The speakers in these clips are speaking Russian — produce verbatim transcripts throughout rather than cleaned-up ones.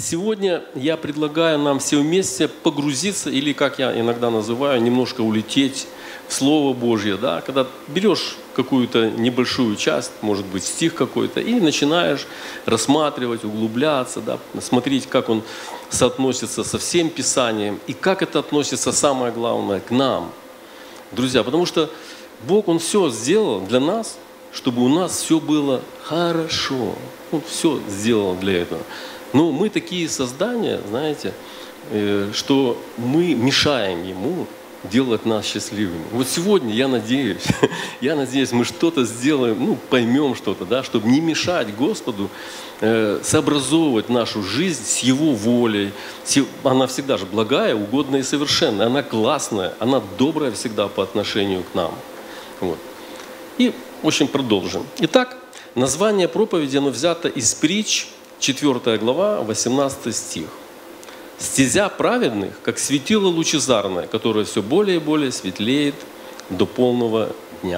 сегодня я предлагаю нам все вместе погрузиться, или, как я иногда называю, немножко улететь в Слово Божье, да? Когда берешь какую-то небольшую часть, может быть, стих какой-то, и начинаешь рассматривать, углубляться, да? Смотреть, как он соотносится со всем Писанием, и как это относится, самое главное, к нам. Друзья, потому что Бог, Он все сделал для нас, чтобы у нас все было хорошо. Он все сделал для этого. Но мы такие создания, знаете, что мы мешаем Ему делать нас счастливыми. Вот сегодня я надеюсь, я надеюсь, мы что-то сделаем, ну, поймем что-то, да, чтобы не мешать Господу э, сообразовывать нашу жизнь с Его волей. Она всегда же благая, угодная и совершенная. Она классная, она добрая всегда по отношению к нам. Вот. И, в общем, продолжим. Итак, название проповеди, оно взято из притч, четвёртая глава, восемнадцатый стих. «Стезя праведных, как светило лучезарное, которое все более и более светлеет до полного дня».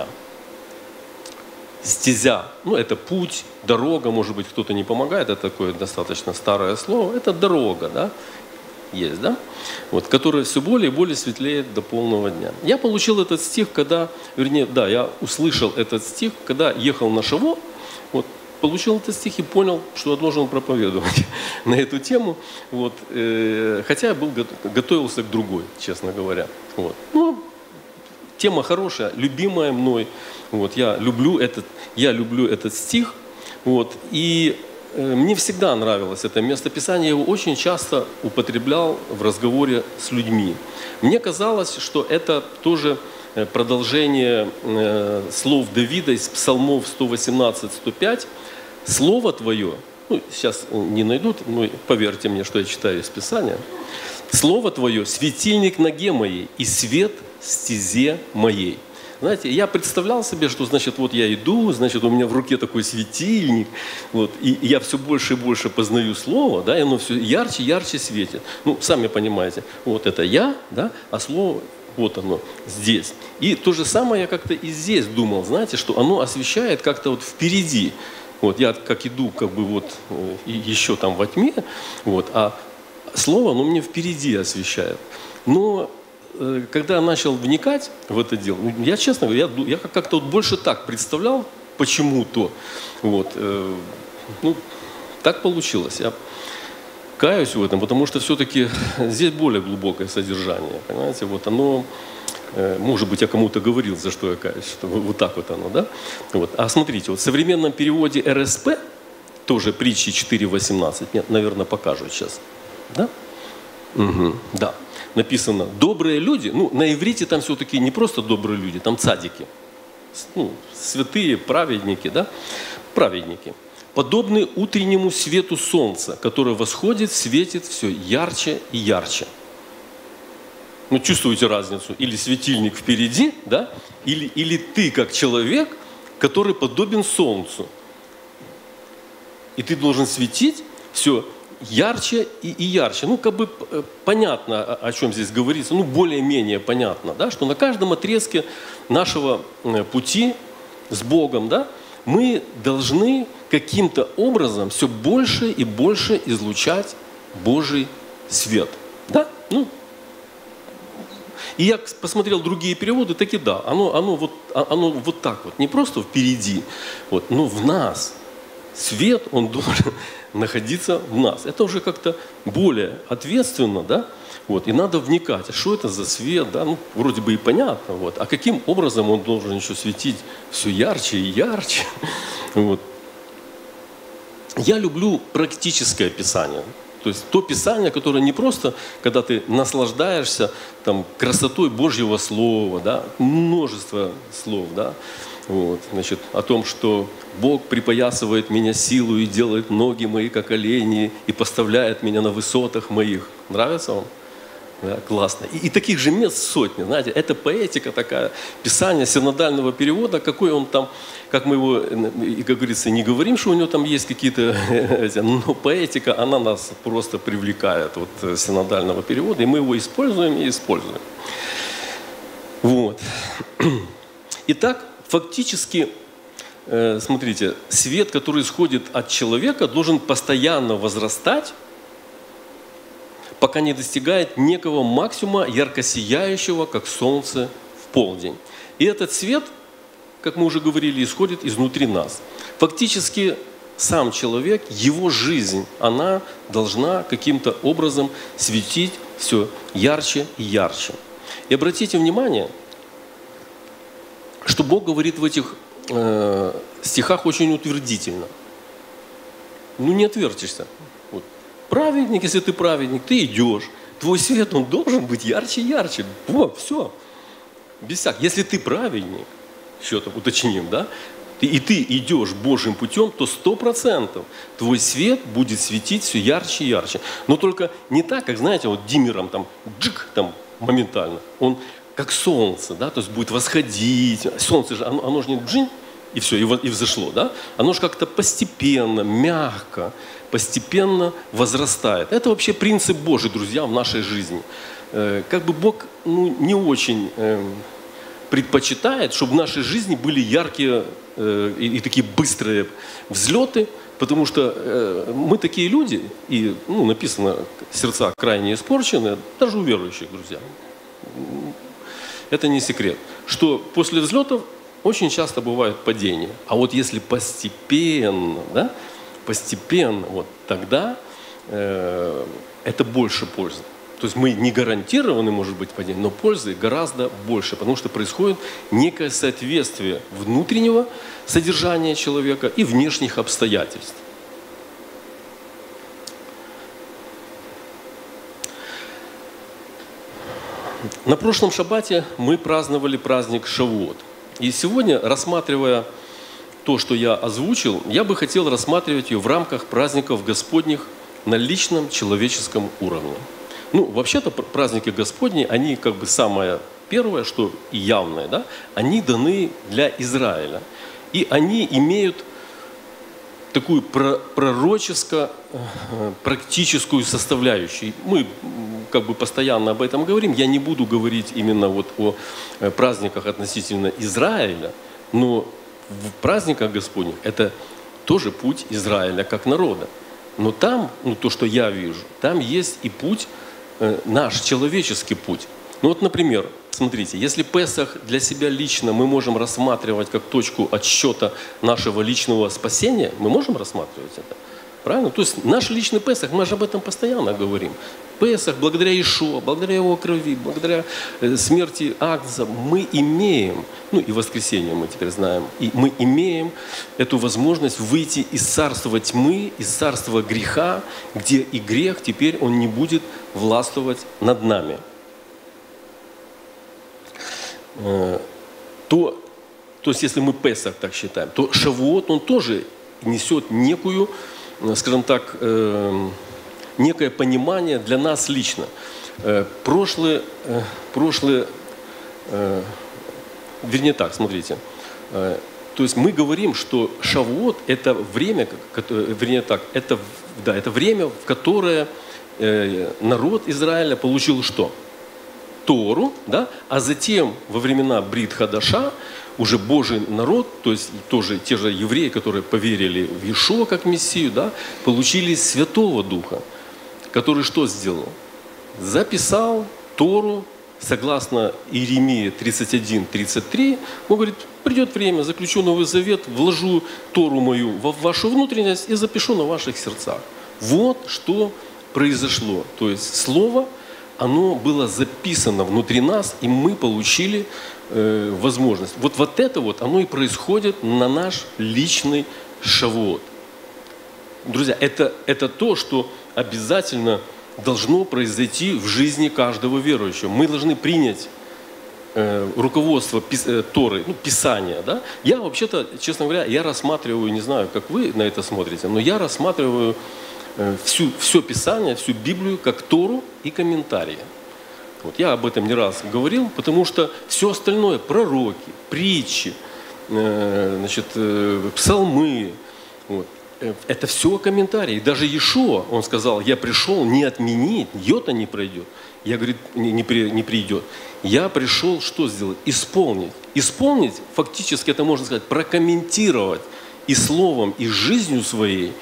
Стезя, ну это путь, дорога, может быть, кто-то не помогает, это такое достаточно старое слово, это дорога, да, есть, да, вот, которая все более и более светлеет до полного дня. Я получил этот стих, когда, вернее, да, я услышал этот стих, когда ехал на Шаво, вот, получил этот стих и понял, что я должен проповедовать на эту тему. Вот. Хотя я был, готовился к другой, честно говоря. Вот. Ну, тема хорошая, любимая мной. Вот. Я, люблю этот, я люблю этот стих. Вот. И мне всегда нравилось это местописание. Я его очень часто употреблял в разговоре с людьми. Мне казалось, что это тоже продолжение слов Давида из Псалмов сто восемнадцать сто пять. Слово Твое, ну, сейчас не найдут, но поверьте мне, что я читаю из Писания. Слово Твое – светильник ноге моей и свет стезе моей. Знаете, я представлял себе, что, значит, вот я иду, значит, у меня в руке такой светильник, вот, и я все больше и больше познаю Слово, да, и оно все ярче, ярче светит. Ну, сами понимаете, вот это я, да, а Слово, вот оно, здесь. И то же самое я как-то и здесь думал, знаете, что оно освещает как-то вот впереди. Вот, я как иду, как бы вот, и еще там во тьме, вот, а Слово, оно мне впереди освещает. Но э, когда я начал вникать в это дело, я, честно говоря, я, я как-то вот больше так представлял почему-то. Вот, э, ну, так получилось. Я каюсь в этом, потому что все-таки здесь более глубокое содержание. Понимаете, вот оно... Может быть, я кому-то говорил, за что я каюсь, что вот так вот оно, да? Вот. А смотрите, вот в современном переводе эр эс пэ, тоже притчи четыре восемнадцать, мне, наверное, покажут сейчас, да? Угу, да. Написано «добрые люди», ну, на иврите там все-таки не просто добрые люди, там цадики, ну, святые, праведники, да? Праведники. «Подобны утреннему свету солнца, которое восходит, светит все ярче и ярче». Ну, чувствуете разницу? Или светильник впереди, да? Или, или ты как человек, который подобен солнцу. И ты должен светить все ярче и, и ярче. Ну, как бы понятно, о чем здесь говорится, ну, более-менее понятно, да? Что на каждом отрезке нашего пути с Богом, да, мы должны каким-то образом все больше и больше излучать Божий свет. Да? Ну, и я посмотрел другие переводы, таки да, оно, оно, вот, оно вот так вот, не просто впереди, вот, но в нас. Свет, он должен находиться в нас. Это уже как-то более ответственно, да, вот, и надо вникать, а что это за свет, да, ну, вроде бы и понятно, вот, а каким образом он должен еще светить все ярче и ярче, вот. Я люблю практическое Писание. То есть то Писание, которое не просто, когда ты наслаждаешься там, красотой Божьего Слова, да, множество слов, да, вот, значит, о том, что Бог припоясывает меня силу и делает ноги мои, как олени, и поставляет меня на высотах моих. Нравится вам? Да, классно. И, и таких же мест сотни, знаете, это поэтика такая, Писание синодального перевода, какой он там, как мы его, и, как говорится, не говорим, что у него там есть какие-то, но поэтика, она нас просто привлекает, вот, синодального перевода, и мы его используем и используем. Вот. Итак, фактически, смотрите, свет, который исходит от человека, должен постоянно возрастать, пока не достигает некого максимума, ярко сияющего, как солнце в полдень. И этот свет, как мы уже говорили, исходит изнутри нас. Фактически сам человек, его жизнь, она должна каким-то образом светить все ярче и ярче. И обратите внимание, что Бог говорит в этих э, стихах очень утвердительно. Ну не отвертишься. Вот. Праведник, если ты праведник, ты идешь. Твой свет, он должен быть ярче и ярче. Вот, все. Без всякого. Если ты праведник, что-то уточним, да, и ты идешь Божьим путем, то сто процентов твой свет будет светить все ярче и ярче. Но только не так, как, знаете, вот диммером там, джик, там моментально. Он как солнце, да, то есть будет восходить. Солнце же, оно, оно же не джин, и все, и взошло, да. Оно же как-то постепенно, мягко, постепенно возрастает. Это вообще принцип Божий, друзья, в нашей жизни. Как бы Бог, ну, не очень предпочитает, чтобы в нашей жизни были яркие э, и, и такие быстрые взлеты, потому что э, мы такие люди, и ну, написано, сердца крайне испорчены, даже у верующих, друзья. Это не секрет, что после взлетов очень часто бывает падение. А вот если постепенно, да, постепенно, вот тогда э, это больше пользы. То есть мы не гарантированы, может быть, падение, но пользы гораздо больше, потому что происходит некое соответствие внутреннего содержания человека и внешних обстоятельств. На прошлом шаббате мы праздновали праздник Шавуот. И сегодня, рассматривая то, что я озвучил, я бы хотел рассматривать ее в рамках праздников Господних на личном человеческом уровне. Ну, вообще-то праздники Господни, они как бы самое первое, что и явное, да, они даны для Израиля. И они имеют такую пророческо-практическую составляющую. Мы как бы постоянно об этом говорим. Я не буду говорить именно вот о праздниках относительно Израиля, но в праздниках Господних это тоже путь Израиля как народа. Но там, ну, то, что я вижу, там есть и путь, наш человеческий путь. Ну вот, например, смотрите, если Песах для себя лично мы можем рассматривать как точку отсчета нашего личного спасения, мы можем рассматривать это, правильно? То есть наш личный Песах, мы же об этом постоянно говорим. Песах, благодаря Иешуа, благодаря его крови, благодаря смерти Агнца, мы имеем, ну и воскресенье мы теперь знаем, и мы имеем эту возможность выйти из царства тьмы, из царства греха, где и грех теперь он не будет властвовать над нами. То, то есть если мы Песах так считаем, то Шавуот, он тоже несет некую, скажем так, некое понимание для нас лично. Прошлые, прошлые, вернее так, смотрите, то есть мы говорим, что Шавуот – это время, вернее так, это, да, это время, в которое народ Израиля получил что? Тору, да? А затем во времена Брит Хадаша уже Божий народ, то есть тоже те же евреи, которые поверили в Иешуа как Мессию, да, получили Святого Духа, который что сделал? Записал Тору, согласно Иеремии тридцать один тридцать три, он говорит, придет время, заключу Новый Завет, вложу Тору мою в вашу внутренность и запишу на ваших сердцах. Вот что произошло. То есть Слово, оно было записано внутри нас, и мы получили э, возможность. Вот, вот это вот, оно и происходит на наш личный Шавуот. Друзья, это, это то, что обязательно должно произойти в жизни каждого верующего. Мы должны принять э, руководство пис, э, Торы, ну, Писания. Да? Я вообще-то, честно говоря, я рассматриваю, не знаю, как вы на это смотрите, но я рассматриваю Всю, все Писание, всю Библию как Тору и комментарии. Вот, я об этом не раз говорил, потому что все остальное, пророки, притчи, э, значит, э, псалмы, вот, э, это все комментарии. И даже Иешуа, он сказал, я пришел не отменить, йота не пройдет. Я, говорит, не, не, при, не придет. Я пришел что сделать? Исполнить. Исполнить, фактически это можно сказать, прокомментировать и словом, и жизнью своей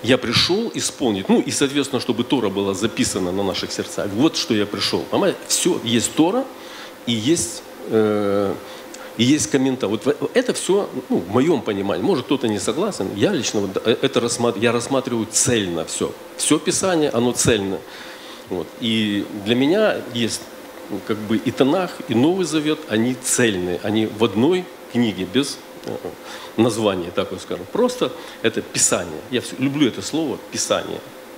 Я пришел исполнить, ну и, соответственно, чтобы Тора была записана на наших сердцах. Вот что я пришел. Понимаете? Все, есть Тора и есть, э, и есть комментарий. Вот это все, ну, в моем понимании. Может, кто-то не согласен. Я лично вот это рассматриваю, я рассматриваю цельно все. Все Писание, оно цельно. Вот. И для меня есть как бы и Танах, и Новый Завет, они цельные. Они в одной книге, без название, так вот скажем. Просто это Писание. Я все, люблю это слово Писание.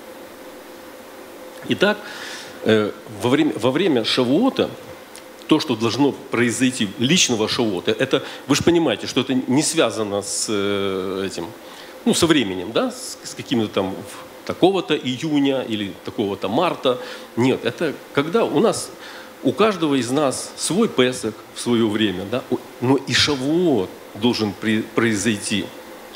Итак, э, во, время, во время Шавуота, то, что должно произойти, личного Шавуота, это, вы же понимаете, что это не связано с э, этим, ну, со временем, да, с, с каким-то там такого-то июня или такого-то марта. Нет, это когда у нас, у каждого из нас свой Песах в свое время, да, но и Шавуот должен произойти.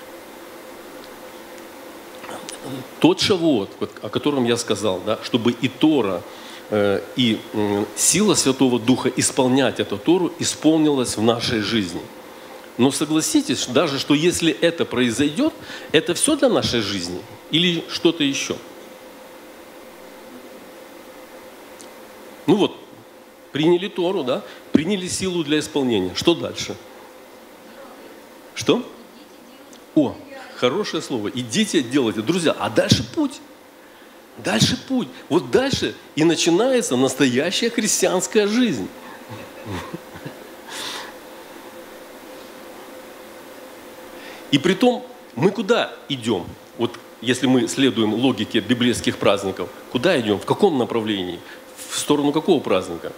Тот Шавуот, о котором я сказал, да, чтобы и Тора, э, и э, сила Святого Духа исполнять эту Тору исполнилась в нашей жизни. Но согласитесь, даже что если это произойдет, это все для нашей жизни или что-то еще? Ну вот, приняли Тору, да, приняли силу для исполнения. Что дальше? Что? О, хорошее слово. Идите, делайте. Друзья, а дальше путь. Дальше путь. Вот дальше и начинается настоящая христианская жизнь. И притом мы куда идем? Вот если мы следуем логике библейских праздников, куда идем? В каком направлении? В сторону какого праздника?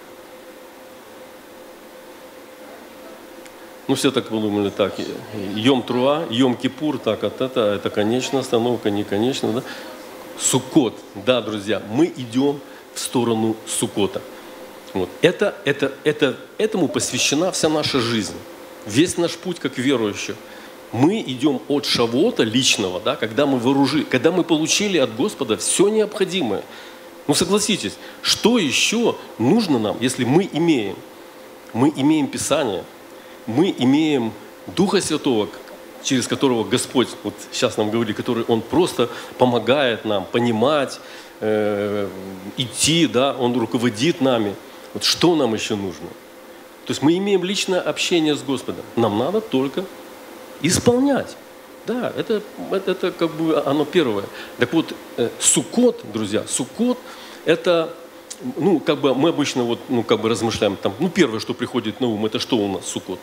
Ну, все так подумали, так, Йом Труа, Йом Кипур, так, от это, это конечная остановка, не конечная, да? Суккот, да, друзья, мы идем в сторону Суккота. Вот. Это, это, это, этому посвящена вся наша жизнь, весь наш путь как верующих. Мы идем от Шавуота личного, да, когда мы вооружили, когда мы получили от Господа все необходимое. Ну, согласитесь, что еще нужно нам, если мы имеем? Мы имеем Писание. Мы имеем Духа Святого, через которого Господь, вот сейчас нам говорили, который Он просто помогает нам понимать, э, идти, да, Он руководит нами. Вот что нам еще нужно? То есть мы имеем личное общение с Господом. Нам надо только исполнять. Да, это, это, это как бы оно первое. Так вот, э, Суккот, друзья, Суккот – это, ну, как бы мы обычно вот, ну, как бы размышляем, там, ну, первое, что приходит на ум, это что у нас Суккот?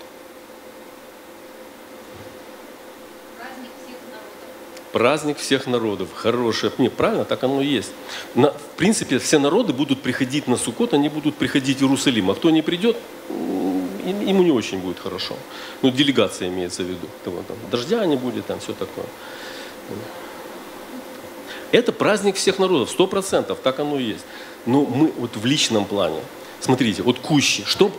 Праздник всех народов. Праздник всех народов. Хорошее. Не, правильно, так оно и есть. На, в принципе, все народы будут приходить на Суккот, они будут приходить в Иерусалим. А кто не придет, ему не очень будет хорошо. Ну, делегация имеется в виду. Там, дождя не будет, там все такое. Это праздник всех народов, сто процентов, так оно и есть. Но мы вот в личном плане, смотрите, вот кущи, что?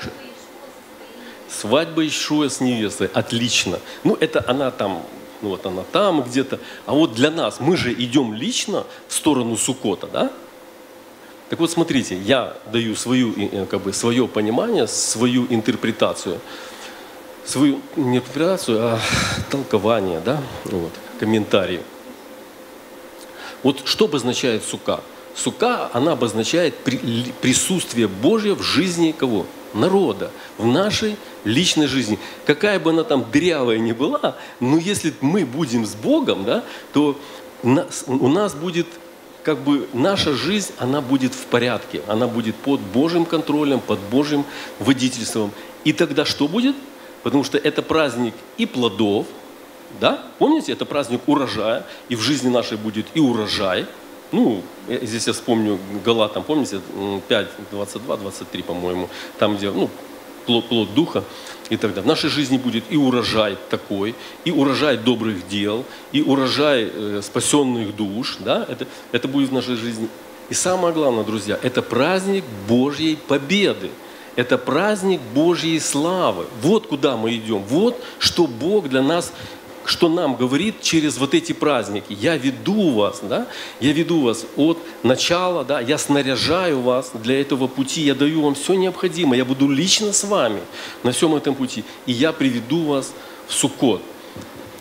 Свадьба Иешуа с невестой, отлично. Ну, это она там, ну вот она там где-то. А вот для нас, мы же идем лично в сторону Суккота, да? Так вот, смотрите, я даю свою, как бы, свое понимание, свою интерпретацию. Свою не интерпретацию, а толкование, да? Вот, комментарий. Вот что обозначает сука? Сука, она обозначает присутствие Божье в жизни кого? Народа, в нашей личной жизни. Какая бы она там дрявая ни была, но если мы будем с Богом, да, то у нас будет, как бы, наша жизнь, она будет в порядке, она будет под Божьим контролем, под Божьим водительством. И тогда что будет? Потому что это праздник и плодов, да? Помните, это праздник урожая, и в жизни нашей будет и урожай. Ну, здесь я вспомню Галатам, помните, пять, двадцать два, двадцать три, по-моему, там, где, ну, плод, плод духа и так далее. В нашей жизни будет и урожай такой, и урожай добрых дел, и урожай э, спасенных душ, да? Это, это будет в нашей жизни. И самое главное, друзья, это праздник Божьей победы. Это праздник Божьей славы. Вот куда мы идем. Вот что Бог для нас, что нам говорит через вот эти праздники. Я веду вас, да? Я веду вас от начала, да? Я снаряжаю вас для этого пути. Я даю вам все необходимое. Я буду лично с вами на всем этом пути. И я приведу вас в Суккот.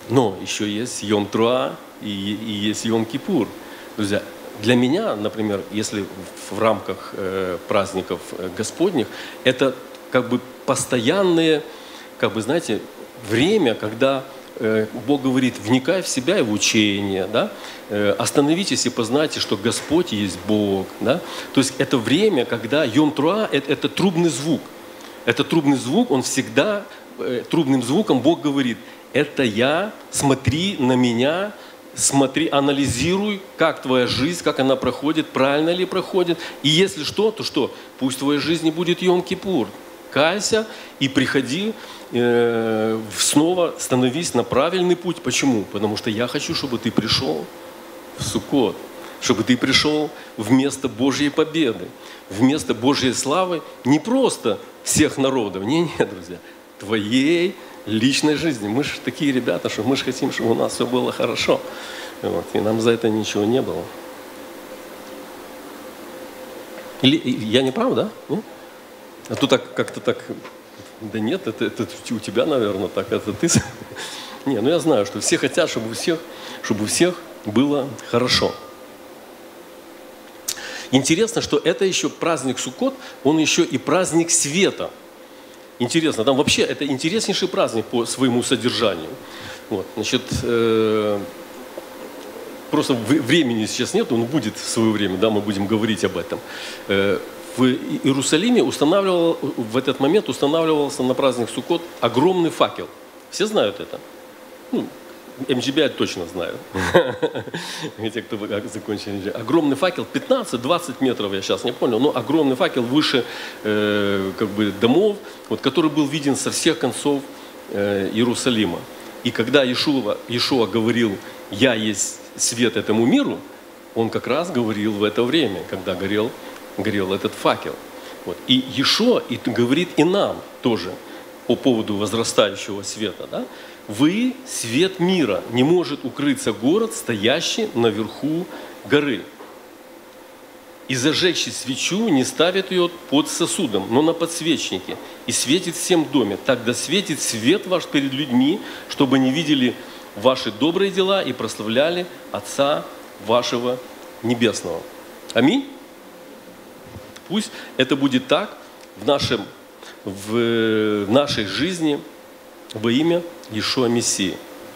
Но еще есть Йом-Труа и, и есть Йом-Кипур. Друзья, для меня, например, если в рамках э, праздников э, Господних, это как бы постоянное, как бы, знаете, время, когда э, Бог говорит, вникай в себя и в учение, да? э, остановитесь и познайте, что Господь есть Бог. Да? То есть это время, когда Йом-Труа это, это трубный звук. Это трубный звук, он всегда, э, трубным звуком Бог говорит, это я, смотри на меня, смотри, анализируй, как твоя жизнь, как она проходит, правильно ли проходит. И если что, то что? Пусть в твоей жизни будет Йом-Кипур. Кайся и приходи, э, снова становись на правильный путь. Почему? Потому что я хочу, чтобы ты пришел в Суккот, чтобы ты пришел в место Божьей победы, в место Божьей славы не просто всех народов, не, не, друзья, твоей личной жизни. Мы же такие ребята, что мы же хотим, чтобы у нас все было хорошо. Вот, и нам за это ничего не было. Или я не прав, да? Нет? А то так как-то так, да нет, это, это у тебя, наверное, так, это ты. Не, ну я знаю, что все хотят, чтобы у всех, чтобы у всех было хорошо. Интересно, что это еще праздник Суккот, он еще и праздник света. Интересно, там вообще это интереснейший праздник по своему содержанию. Вот, значит, э, просто времени сейчас нет, он будет в свое время, да, мы будем говорить об этом. Э, в Иерусалиме устанавливал, в этот момент устанавливался на праздник Суккот огромный факел. Все знают это? Ну, эм джи би ай точно знаю. Те, кто закончили эм джи би ай. Огромный факел, пятнадцать-двадцать метров, я сейчас не понял, но огромный факел выше э, как бы домов, вот, который был виден со всех концов э, Иерусалима. И когда Иешуа, Иешуа говорил, я есть свет этому миру, он как раз говорил в это время, когда горел, горел этот факел. Вот. И Иешуа и говорит и нам тоже по поводу возрастающего света. Да? Вы свет мира, не может укрыться город, стоящий наверху горы. И зажегший свечу не ставит ее под сосудом, но на подсвечнике, и светит всем в доме. Тогда светит свет ваш перед людьми, чтобы они видели ваши добрые дела и прославляли Отца вашего Небесного. Аминь. Пусть это будет так в, нашем, в нашей жизни во имя Иешуа Мессии.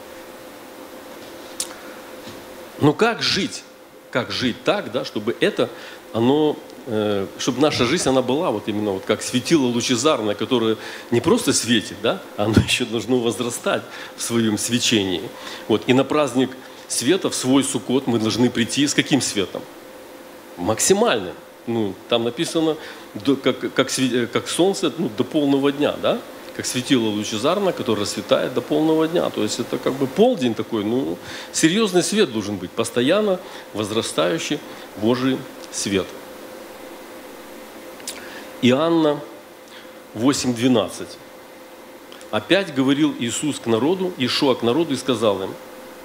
Но как жить? Как жить так, да, чтобы это, оно, э, чтобы наша жизнь, она была вот именно вот как светило лучезарное, которое не просто светит, да, оно еще должно возрастать в своем свечении. Вот. И на праздник света, в свой Суккот, мы должны прийти с каким светом? Максимальным. Ну, там написано, как, как, как солнце, ну, до полного дня, да? Как светило лучезарное, которое расцветает до полного дня. То есть это как бы полдень такой, ну, серьезный свет должен быть, постоянно возрастающий Божий свет. Иоанна восемь двенадцать. Опять говорил Иисус к народу, Иешуа к народу и сказал им,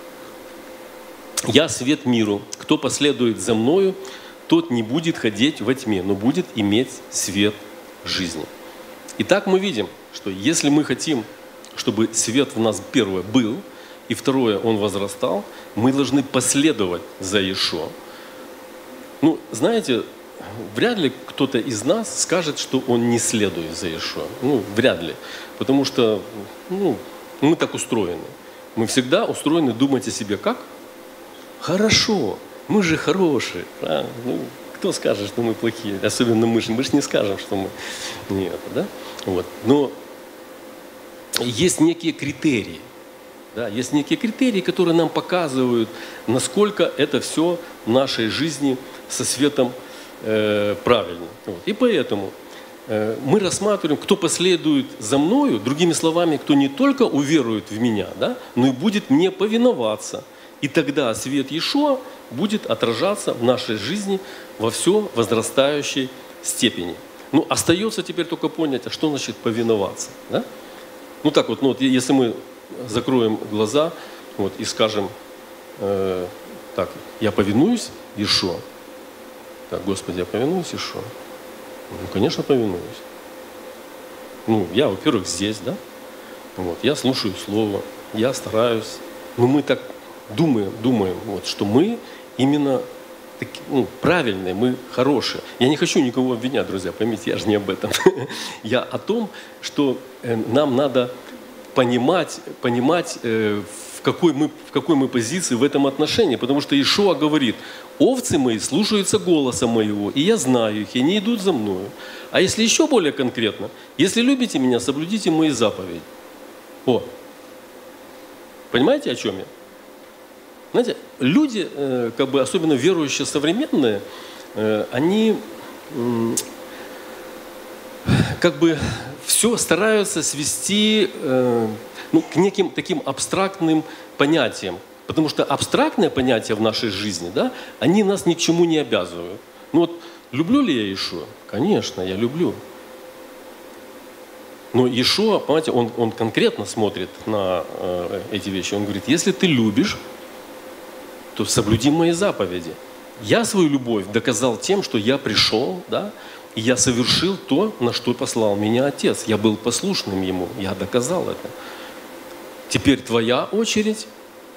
«Я свет миру, кто последует за Мною, тот не будет ходить во тьме, но будет иметь свет жизни». Итак, мы видим, что если мы хотим, чтобы свет в нас, первое, был, и второе, он возрастал, мы должны последовать за Иешуа. Ну, знаете, вряд ли кто-то из нас скажет, что он не следует за Иешуа. Ну, вряд ли. Потому что ну, мы так устроены. Мы всегда устроены думать о себе как? Хорошо. Мы же хорошие. Правильно? Ну, кто скажет, что мы плохие? Особенно мы же, мы же не скажем, что мы не это, да? Вот. Но есть некие критерии. Да? Есть некие критерии, которые нам показывают, насколько это все в нашей жизни со светом э, правильно. Вот. И поэтому э, мы рассматриваем, кто последует за мною, другими словами, кто не только уверует в меня, да, но и будет мне повиноваться. И тогда свет Иешуа будет отражаться в нашей жизни во все возрастающей степени. Ну, остается теперь только понять, а что значит повиноваться. Да? Ну так вот, ну, вот, если мы закроем глаза вот, и скажем, э, так, я повинуюсь Иешуа. Так, Господи, я повинуюсь Иешуа. Ну, конечно, повинуюсь. Ну, я, во-первых, здесь, да? Вот, я слушаю Слово, я стараюсь но мы так думаем, думаем вот, что мы именно таки, ну, правильные, мы хорошие. Я не хочу никого обвинять, друзья, поймите, я же не об этом. Я о том, что нам надо понимать, понимать в, какой мы, в какой мы позиции в этом отношении. Потому что Иешуа говорит: овцы мои слушаются голоса моего, и я знаю их, и они идут за мною. А если еще более конкретно, если любите меня, соблюдите мои заповеди. О, понимаете, о чем я? Знаете, люди, как бы, особенно верующие современные, они как бы все стараются свести ну, к неким таким абстрактным понятиям. Потому что абстрактные понятия в нашей жизни, да, они нас ни к чему не обязывают. Ну вот, люблю ли я Иешуа? Конечно, я люблю. Но Иешуа, понимаете, он, он конкретно смотрит на э, эти вещи. Он говорит: если ты любишь, то соблюди мои заповеди. Я свою любовь доказал тем, что я пришел, да, и я совершил то, на что послал меня Отец. Я был послушным Ему, я доказал это. Теперь твоя очередь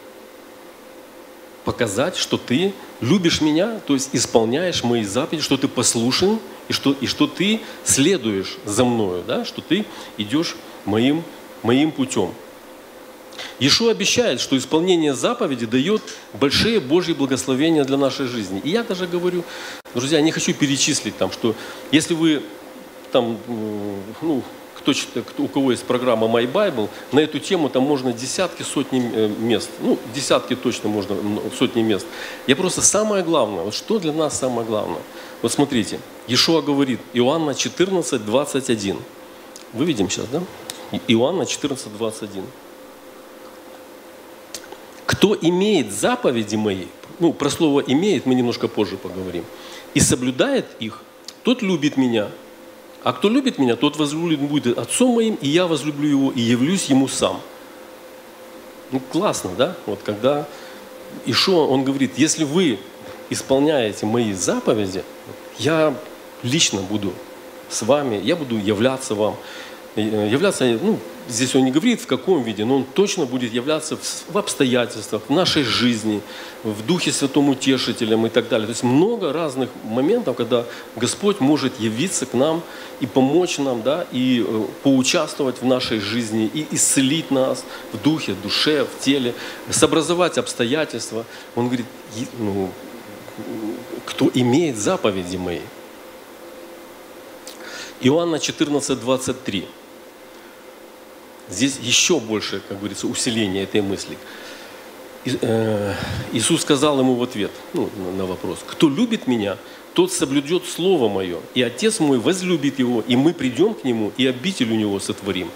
показать, что ты любишь меня, то есть исполняешь мои заповеди, что ты послушен, и что, и что ты следуешь за мною, да, что ты идешь моим, моим путем. Иешуа обещает, что исполнение заповеди дает большие Божьи благословения для нашей жизни. И я даже говорю, друзья, не хочу перечислить там, что если вы там, ну, кто, кто, у кого есть программа My Bible, на эту тему там можно десятки, сотни мест, ну, десятки точно можно, сотни мест. Я просто самое главное, вот что для нас самое главное? Вот смотрите, Иешуа говорит, Иоанна четырнадцать, двадцать один. Выведем сейчас, да? Иоанна четырнадцать, двадцать один. Кто имеет заповеди мои, ну, про слово «имеет» мы немножко позже поговорим, и соблюдает их, тот любит меня. А кто любит меня, тот возлюблен будет Отцом моим, и я возлюблю его, и явлюсь ему сам. Ну, классно, да? Вот когда Иешуа, он говорит, если вы исполняете мои заповеди, я лично буду с вами, я буду являться вам. Являться, ну, здесь он не говорит в каком виде, но он точно будет являться в, в обстоятельствах, в нашей жизни, в Духе Святом Утешителем и так далее. То есть много разных моментов, когда Господь может явиться к нам и помочь нам, да, и э, поучаствовать в нашей жизни, и исцелить нас в духе, в душе, в теле, сообразовать обстоятельства. Он говорит, ну, кто имеет заповеди мои. Иоанна четырнадцать, двадцать три. Здесь еще больше, как говорится, усиление этой мысли. Иисус сказал ему в ответ, ну, на вопрос: кто любит меня, тот соблюдет Слово Мое, и Отец мой возлюбит его, и мы придем к нему, и обитель у него сотворим.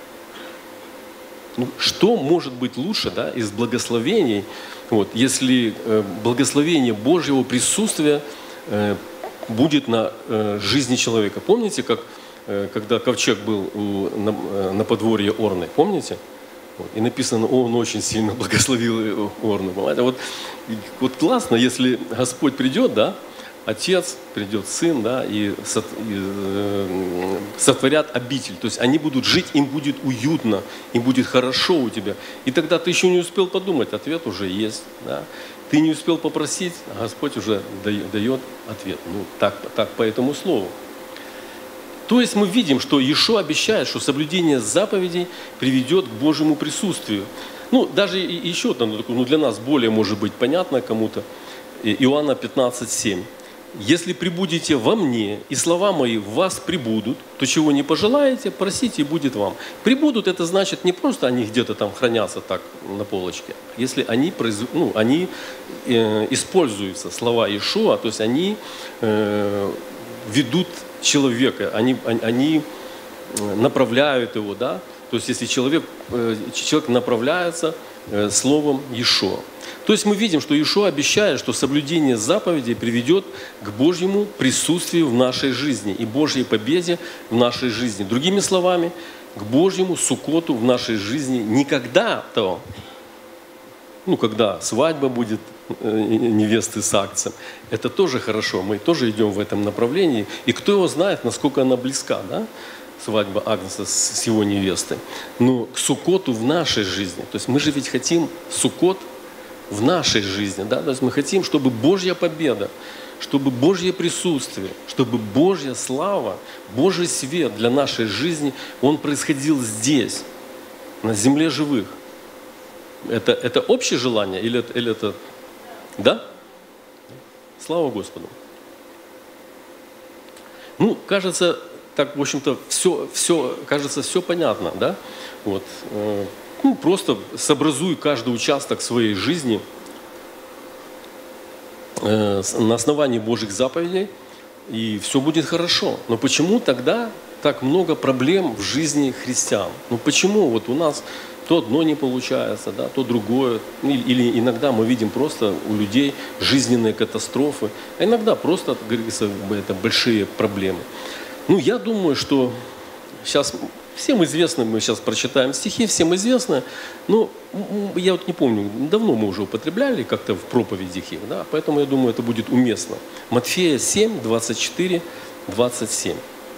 Ну, что может быть лучше, да, из благословений, вот, если э, благословение Божьего присутствия э, будет на э, жизни человека. Помните, как э, когда ковчег был у, на, э, на подворье Орны? Помните? Вот, и написано, он очень сильно благословил Орну. Вот, вот классно, если Господь придет, да, Отец, придет Сын, да, и, сот, и э, сотворят обитель. То есть они будут жить, им будет уютно, им будет хорошо у тебя. И тогда ты еще не успел подумать, ответ уже есть. Да? Ты не успел попросить, а Господь уже дает ответ. Ну, так, так по этому слову. То есть мы видим, что Иешуа обещает, что соблюдение заповедей приведет к Божьему присутствию. Ну, даже еще там, ну, для нас более, может быть, понятно кому-то. Иоанна пятнадцать, семь. «Если пребудете во мне, и слова мои в вас пребудут, то чего не пожелаете, просите, и будет вам». Пребудут, это значит не просто они где-то там хранятся так на полочке. Если они, ну, они э, используются, слова Иешуа, то есть они э, ведут человека, они, они направляют его, да. То есть если человек, э, человек направляется э, словом Иешуа. То есть мы видим, что Иешуа обещает, что соблюдение заповедей приведет к Божьему присутствию в нашей жизни и Божьей победе в нашей жизни. Другими словами, к Божьему суккоту в нашей жизни не когда-то, ну, когда свадьба будет невесты с агнцем. Это тоже хорошо, мы тоже идем в этом направлении. И кто его знает, насколько она близка, да? свадьба Агнца с его невестой, но к Суккоту в нашей жизни. То есть мы же ведь хотим Суккот в нашей жизни, да? То есть мы хотим, чтобы Божья победа, чтобы Божье присутствие, чтобы Божья слава, Божий свет для нашей жизни, он происходил здесь, на земле живых. Это, это общее желание или это, или это... Да? Слава Господу. Ну, кажется, так, в общем-то, все, все, кажется, все понятно, да? Вот. Ну, просто сообразуй каждый участок своей жизни э, на основании Божьих заповедей, и все будет хорошо. Но почему тогда так много проблем в жизни христиан? Ну, почему вот у нас то одно не получается, да, то другое. Или иногда мы видим просто у людей жизненные катастрофы, а иногда просто, как говорится, это большие проблемы. Ну, я думаю, что сейчас всем известно, мы сейчас прочитаем стихи, всем известно, но я вот не помню, давно мы уже употребляли как-то в проповедях их, да, поэтому я думаю, это будет уместно. Матфея семь, двадцать четыре, двадцать семь.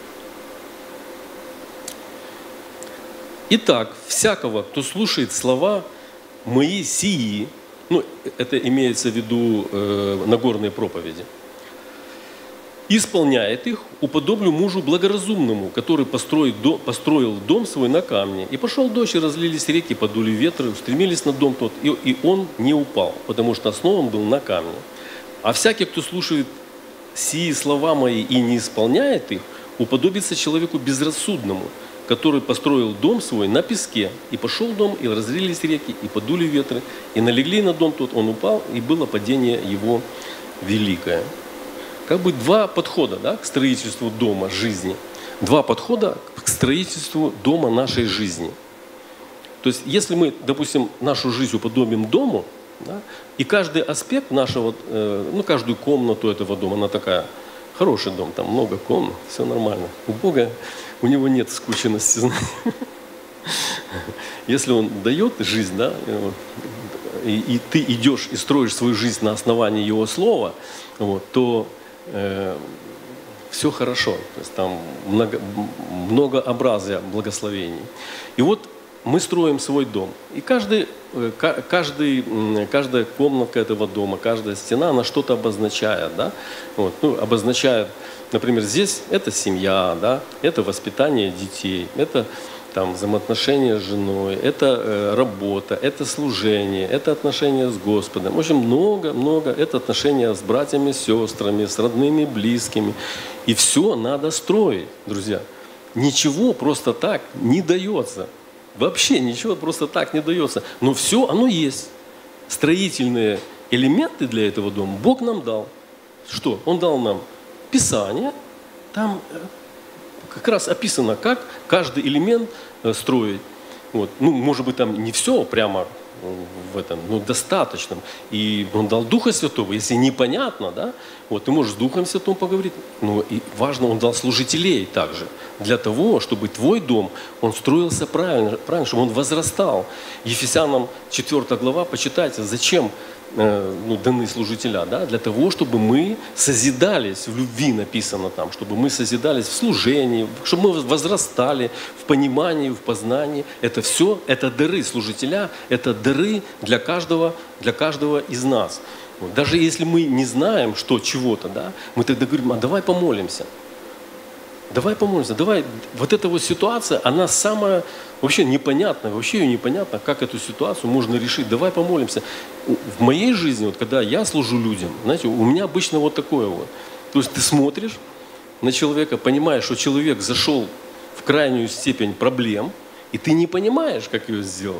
Итак, всякого, кто слушает слова мои сии, ну, это имеется в виду э, Нагорные проповеди, исполняет их, уподоблю мужу благоразумному, который построит дом, построил дом свой на камне. И пошел дождь, и разлились реки, подули ветры, устремились на дом тот, и, и он не упал, потому что основан был на камне. А всякий, кто слушает сии слова мои и не исполняет их, уподобится человеку безрассудному, который построил дом свой на песке, и пошел дом, и разлились реки, и подули ветры, и налегли на дом тот, он упал, и было падение его великое. Как бы два подхода, да, к строительству дома жизни. Два подхода к строительству дома нашей жизни. То есть, если мы, допустим, нашу жизнь уподобим дому, да, и каждый аспект нашего, э, ну, каждую комнату этого дома, она такая, хороший дом, там много комнат, все нормально. У Бога, у него нет скученности, знаете. Если Он дает жизнь, да, и, и ты идешь и строишь свою жизнь на основании Его Слова, вот, то э, все хорошо. То есть там много, многообразие благословений. И вот мы строим свой дом. И каждый, каждый, каждая комнатка этого дома, каждая стена, она что-то обозначает. Да? Вот, ну, обозначает, например, здесь это семья, да? Это воспитание детей, это там, взаимоотношения с женой, это э, работа, это служение, это отношения с Господом. В общем, много-много, это отношения с братьями, сестрами, с родными, близкими. И все надо строить, друзья. Ничего просто так не дается. Вообще ничего просто так не дается. Но все, оно есть. Строительные элементы для этого дома Бог нам дал. Что? Он дал нам Писание. Там как раз описано, как каждый элемент строить. Вот. Ну, может быть, там не все прямо в этом, но достаточно. И Он дал Духа Святого. Если непонятно, да, вот, ты можешь с Духом Святым поговорить. Но и важно, Он дал служителей также. Для того, чтобы твой дом, он строился правильно, правильно, чтобы он возрастал. Ефесянам четвёртая глава, почитайте, зачем э, ну, даны служителя, да? Для того, чтобы мы созидались, в любви написано там, чтобы мы созидались в служении, чтобы мы возрастали в понимании, в познании. Это все, это дары служителя, это дары для каждого, для каждого из нас. Вот. Даже если мы не знаем, что чего-то, да, мы тогда говорим, а давай помолимся. Давай помолимся, давай, вот эта вот ситуация, она самая вообще непонятная, вообще ее непонятно, как эту ситуацию можно решить. Давай помолимся. В моей жизни, вот когда я служу людям, знаете, у меня обычно вот такое вот. То есть ты смотришь на человека, понимаешь, что человек зашел в крайнюю степень проблем, и ты не понимаешь, как ее сделать.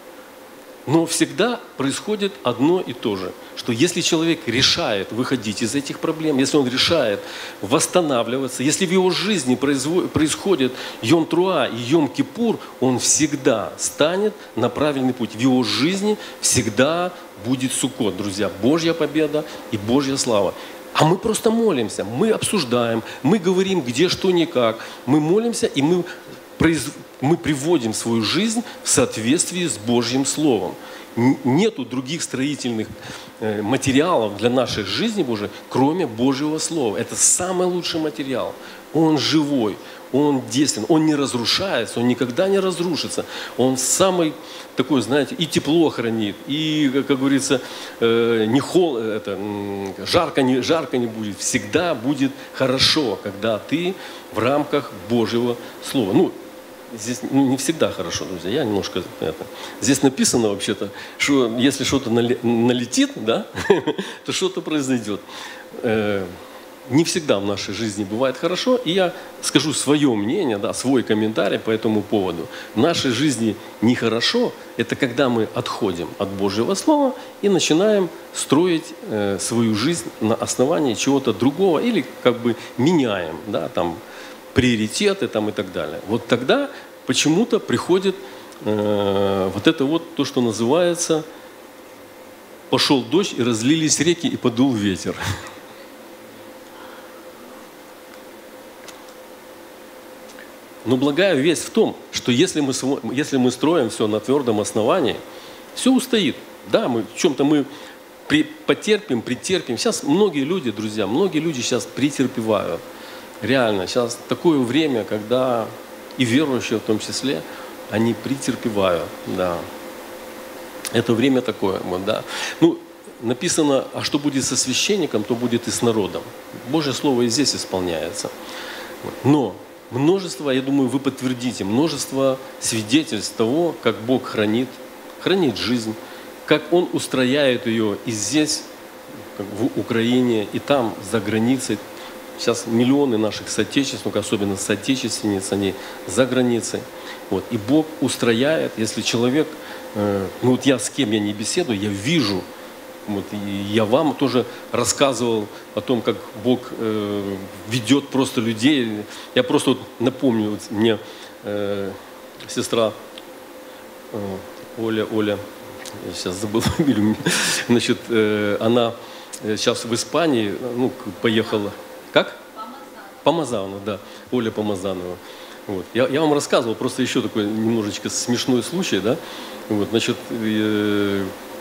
Но всегда происходит одно и то же, что если человек решает выходить из этих проблем, если он решает восстанавливаться, если в его жизни происходит Йом-Труа и Йом-Кипур, он всегда станет на правильный путь. В его жизни всегда будет Суккот, друзья, Божья победа и Божья слава. А мы просто молимся, мы обсуждаем, мы говорим, где что не как, мы молимся и мы производим. мы приводим свою жизнь в соответствии с Божьим Словом. Нету других строительных материалов для нашей жизни Божией, кроме Божьего Слова. Это самый лучший материал. Он живой, он действен, он не разрушается, он никогда не разрушится. Он самый такой, знаете, и тепло хранит, и, как говорится, не хол, это, жарко, не, жарко не будет. Всегда будет хорошо, когда ты в рамках Божьего Слова. Ну, здесь ну, не всегда хорошо, друзья, я немножко это. Здесь написано вообще-то, что если что-то налетит, да, то что-то произойдет. Не всегда в нашей жизни бывает хорошо, и я скажу свое мнение, да, свой комментарий по этому поводу. В нашей жизни нехорошо, это когда мы отходим от Божьего Слова и начинаем строить э, свою жизнь на основании чего-то другого или как бы меняем, да, там, приоритеты там, и так далее. Вот тогда почему-то приходит э, вот это вот то, что называется «пошел дождь, и разлились реки, и подул ветер». Но благая весть в том, что если мы, если мы строим все на твердом основании, все устоит. Да, мы в чем-то мы при, потерпим, претерпим. Сейчас многие люди, друзья, многие люди сейчас претерпевают. Реально, сейчас такое время, когда и верующие в том числе, они претерпевают. Да. Это время такое. Вот, да. Ну, написано, а что будет со священником, то будет и с народом. Божье Слово и здесь исполняется. Но множество, я думаю, вы подтвердите, множество свидетельств того, как Бог хранит, хранит жизнь, как Он устрояет ее и здесь, как в Украине, и там, за границей. Сейчас миллионы наших соотечественников, особенно соотечественниц, они за границей. Вот. И Бог устрояет, если человек, э, ну вот я с кем я не беседую, я вижу. Вот, и я вам тоже рассказывал о том, как Бог э, ведет просто людей. Я просто вот напомню, вот мне э, сестра э, Оля, Оля, я сейчас забыл фамилию, значит, э, она сейчас в Испании, ну, поехала. Как? Помазанова, да, Оля Помазанова. Вот. Я, я вам рассказывал, просто еще такой немножечко смешной случай, да. Вот, значит, э,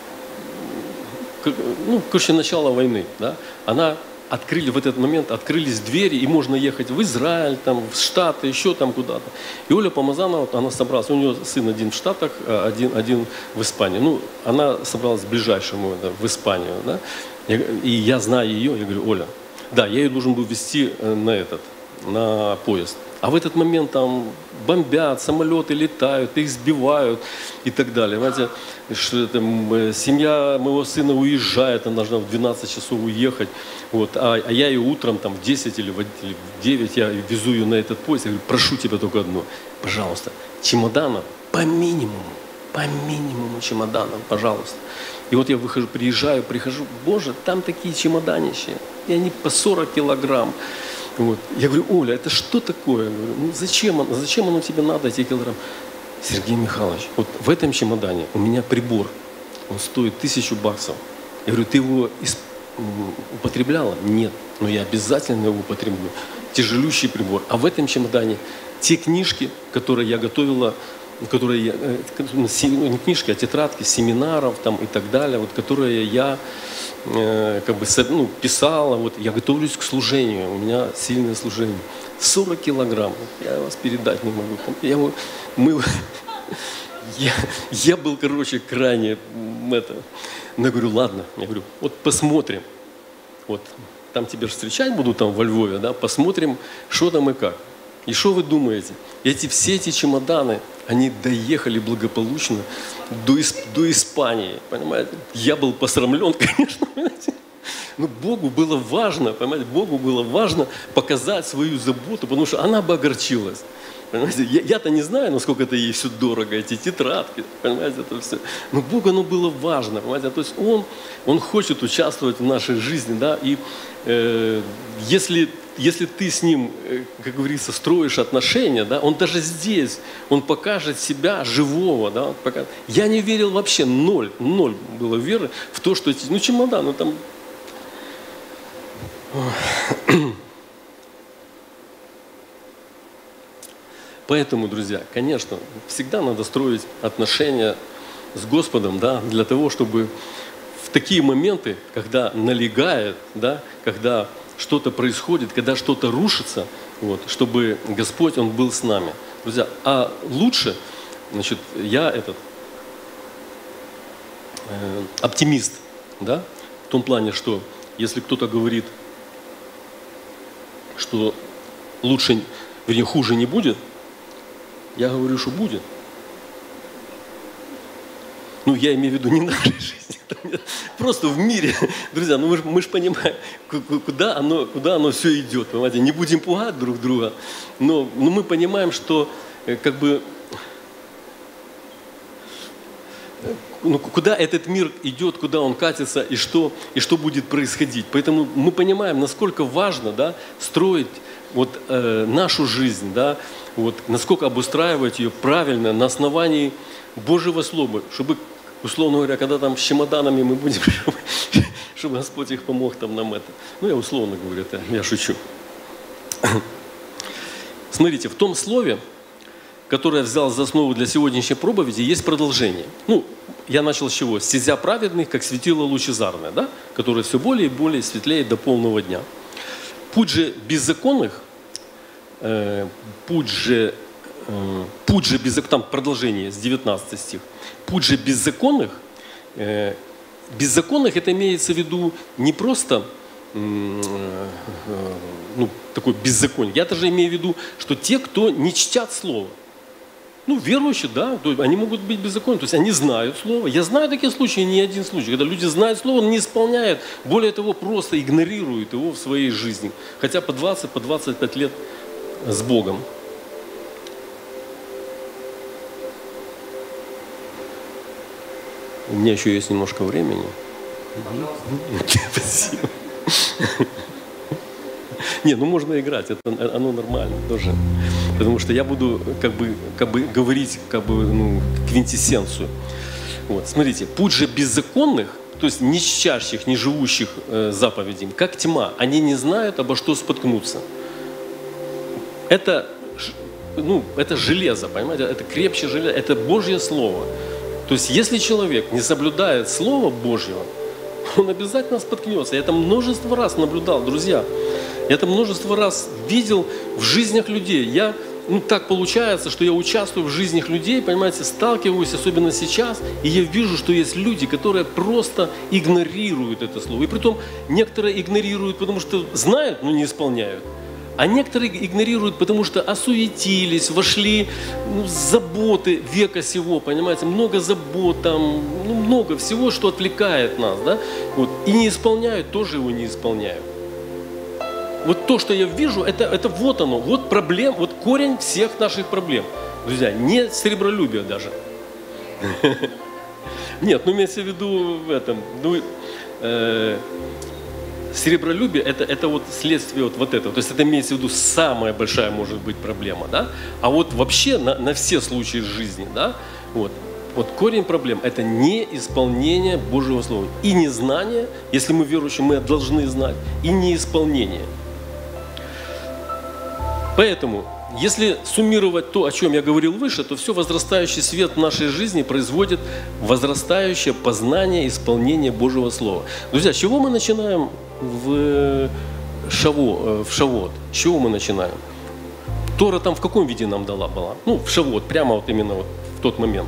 ну, короче, начало войны, да, она открыли, в этот момент открылись двери, и можно ехать в Израиль, там, в Штаты, еще там куда-то. И Оля Помазанова, она собралась, у нее сын один в Штатах, один, один в Испании. Ну, она собралась к ближайшему, да, в Испанию, да. И я знаю ее, я говорю, Оля, да, я ее должен был везти на этот, на поезд. А в этот момент там бомбят, самолеты летают, их сбивают и так далее. Понимаете, что там, семья моего сына уезжает, она должна в двенадцать часов уехать. Вот, а, а я ее утром там, в десять или в, или в девять я везу ее на этот поезд. Я говорю, прошу тебя только одно, пожалуйста, чемодана по минимуму, по минимуму чемоданов, пожалуйста. И вот я выхожу, приезжаю, прихожу, Боже, там такие чемоданища, и они по сорок килограмм. Вот. Я говорю, Оля, это что такое? Я говорю, ну зачем, оно, зачем оно тебе надо, эти килограммы? Сергей Михайлович, вот в этом чемодане у меня прибор, он стоит тысячу баксов. Я говорю, ты его исп... употребляла? Нет, но я обязательно его употреблю. Тяжелющий прибор. А в этом чемодане те книжки, которые я готовила, которые я, не книжки, а тетрадки семинаров там, и так далее, вот, которые я э, как бы, ну, писала, вот, я готовлюсь к служению, у меня сильное служение. сорок килограмм, я вас передать не могу. Я, мы, я, я был, короче, крайне, это, я говорю, ладно, я говорю, вот посмотрим, вот, там тебя же встречать будут там во Львове, да, посмотрим, что там и как. И что вы думаете? Эти, все эти чемоданы, они доехали благополучно до, до Испании, понимаете? Я был посрамлен, конечно, понимаете? Но Богу было важно, понимаете, Богу было важно показать свою заботу, потому что она бы огорчилась. Понимаете? Я, я-то не знаю, насколько это ей все дорого, эти тетрадки, понимаете, это все. Но Богу оно было важно, понимаете, то есть Он, он хочет участвовать в нашей жизни, да, и э, если, если ты с Ним, э, как говорится, строишь отношения, да, Он даже здесь, Он покажет себя живого, да, Он покажет. Я не верил вообще, ноль, ноль было веры в то, что эти, ну, чемоданы там. Поэтому, друзья, конечно, всегда надо строить отношения с Господом, да, для того, чтобы в такие моменты, когда налегает, да, когда что-то происходит, когда что-то рушится, вот, чтобы Господь, Он был с нами. Друзья, а лучше, значит, я этот э, оптимист, да, в том плане, что если кто-то говорит, что лучше, вернее, хуже не будет, я говорю, что будет. Ну, я имею в виду не в нашей жизни, просто в мире. Друзья, ну мы же мы ж понимаем, куда оно, куда оно все идет. Понимаете? Не будем пугать друг друга, но, но мы понимаем, что как бы, ну, куда этот мир идет, куда он катится и что, и что будет происходить. Поэтому мы понимаем, насколько важно, да, строить вот, э, нашу жизнь, да, вот, насколько обустраивать ее правильно на основании Божьего Слова, чтобы, условно говоря, когда там с чемоданами мы будем, чтобы, чтобы Господь их помог там нам это. Ну, я условно говорю, это я шучу. Смотрите, в том слове, которое я взял за основу для сегодняшней проповеди, есть продолжение. Ну, я начал с чего? «Стезя праведных, как светило лучезарное», да? Которое все более и более светлеет до полного дня. Путь же беззаконных, э, путь же, э, путь же беззаконных, там продолжение с девятнадцатого стих. Путь же беззаконных, э, беззаконных это имеется в виду не просто э, э, ну, такой беззаконие. Я даже имею в виду, что те, кто не чтят Слово. Ну, верующие, да, то есть они могут быть беззаконны, то есть они знают Слово. Я знаю такие случаи, не один случай, когда люди знают Слово, но не исполняют, более того, просто игнорируют его в своей жизни. Хотя по двадцать, по двадцать пять лет с Богом. У меня еще есть немножко времени. Спасибо. Не, ну можно играть, это, оно нормально тоже. Потому что я буду как бы, как бы говорить как бы, ну, квинтэссенцию. Вот, смотрите, путь же беззаконных, то есть не чтящих, не живущих э, заповедями, как тьма, они не знают, обо что споткнуться. Это, ну, это железо, понимаете, это крепче железо, это Божье Слово. То есть если человек не соблюдает Слово Божьего, он обязательно споткнется. Я это множество раз наблюдал, друзья. Я это множество раз видел в жизнях людей. Я, ну, так получается, что я участвую в жизнях людей, понимаете, сталкиваюсь, особенно сейчас, и я вижу, что есть люди, которые просто игнорируют это слово. И притом некоторые игнорируют, потому что знают, но не исполняют. А некоторые игнорируют, потому что осуетились, вошли, ну, заботы века сего, понимаете, много забот, там, ну, много всего, что отвлекает нас, да, вот, и не исполняют, тоже его не исполняют. Вот то, что я вижу, это, это вот оно, вот проблем, вот корень всех наших проблем. Друзья, не сребролюбие даже. Нет, ну имеется в виду в этом, ну, сребролюбие это, это вот следствие вот, вот этого. То есть это имеется в виду самая большая может быть проблема, да? А вот вообще на, на все случаи жизни, да, вот, вот корень проблем это неисполнение Божьего Слова. И незнание, если мы верующие, мы должны знать, и неисполнение. Поэтому, если суммировать то, о чем я говорил выше, то все возрастающий свет в нашей жизни производит возрастающее познание, исполнение Божьего Слова. Друзья, с чего мы начинаем в, шаво, в Шавот? С чего мы начинаем? Тора там в каком виде нам дала была? Ну, в Шавот, прямо вот именно вот в тот момент.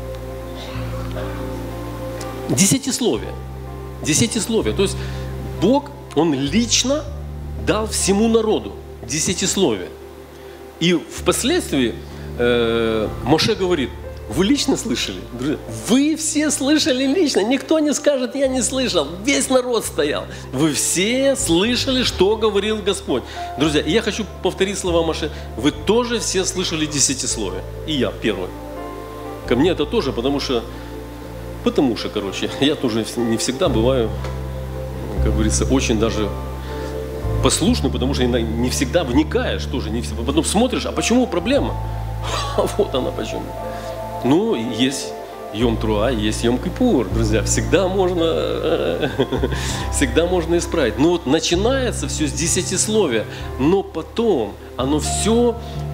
Десятисловие. Десятисловие. То есть Бог, Он лично дал всему народу десятисловие. И впоследствии э, Моше говорит, вы лично слышали? Друзья, вы все слышали лично, никто не скажет, я не слышал, весь народ стоял. Вы все слышали, что говорил Господь. Друзья, я хочу повторить слова Моше, вы тоже все слышали десятисловие. И я первый. Ко мне это тоже, потому что, потому что, короче, я тоже не всегда бываю, как говорится, очень даже послушный, потому что не всегда вникаешь тоже, не всегда. Потом смотришь, а почему проблема? А вот она почему. Ну, есть Йом-Труа, есть Йом-Кипур, друзья, всегда можно, всегда можно исправить. Но вот начинается все с десятисловия, но потом оно все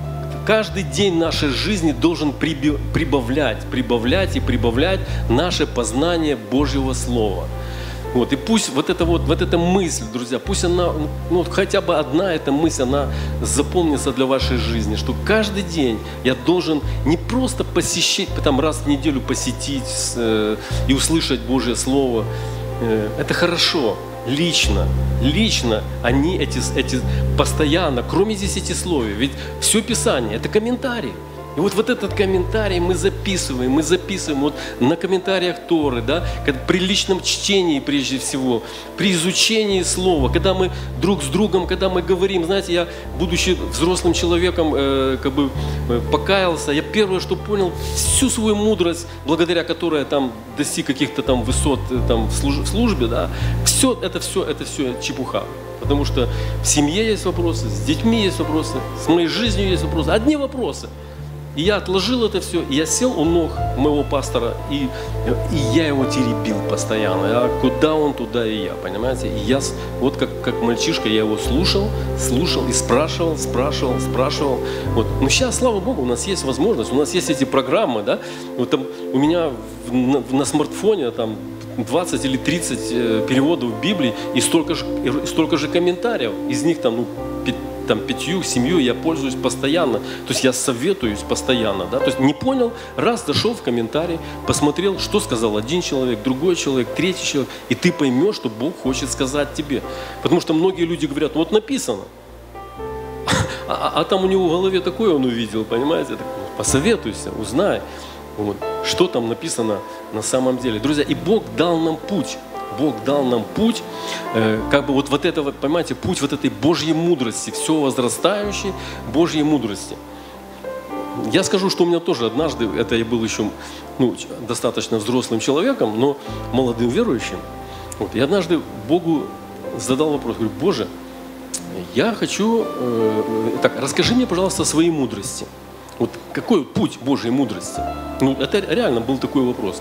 каждый день нашей жизни должен прибавлять, прибавлять и прибавлять наше познание Божьего Слова. Вот, и пусть вот эта вот, вот эта мысль, друзья, пусть она, ну, хотя бы одна эта мысль, она запомнится для вашей жизни, что каждый день я должен не просто посещать, там раз в неделю посетить э, и услышать Божье Слово. Э, это хорошо, лично, лично они эти, эти постоянно, кроме десятисловия, ведь все Писание – это комментарий. И вот, вот этот комментарий мы записываем, мы записываем вот на комментариях Торы, да, при личном чтении прежде всего, при изучении Слова, когда мы друг с другом, когда мы говорим, знаете, я, будучи взрослым человеком, э, как бы э, покаялся, я первое, что понял, всю свою мудрость, благодаря которой я там достиг каких-то там высот э, там, в, служ, в службе, да, все это все, это все чепуха. Потому что в семье есть вопросы, с детьми есть вопросы, с моей жизнью есть вопросы, одни вопросы. И я отложил это все, и я сел у ног моего пастора, и, и я его теребил постоянно. А куда он, туда и я, понимаете? И я, вот как, как мальчишка, я его слушал, слушал и спрашивал, спрашивал, спрашивал. Вот. Но сейчас, слава Богу, у нас есть возможность, у нас есть эти программы, да? Вот там у меня на, на смартфоне там двадцать или тридцать переводов Библии и столько же, и столько же комментариев. Из них там, ну, там пятью, семью я пользуюсь постоянно. То есть я советуюсь постоянно. Да? То есть не понял, раз зашел в комментарий, посмотрел, что сказал один человек, другой человек, третий человек, и ты поймешь, что Бог хочет сказать тебе. Потому что многие люди говорят, вот написано, а, а там у него в голове такое он увидел, понимаете? Посоветуйся, узнай, вот, что там написано на самом деле. Друзья, и Бог дал нам путь. Бог дал нам путь, э, как бы вот, вот этого, понимаете, путь вот этой Божьей мудрости, все возрастающей Божьей мудрости. Я скажу, что у меня тоже однажды, это я был еще ну, достаточно взрослым человеком, но молодым верующим. Вот, и однажды Богу задал вопрос, говорю, Боже, я хочу, э, так, расскажи мне, пожалуйста, о своей мудрости. Вот какой путь Божьей мудрости? Ну, это реально был такой вопрос.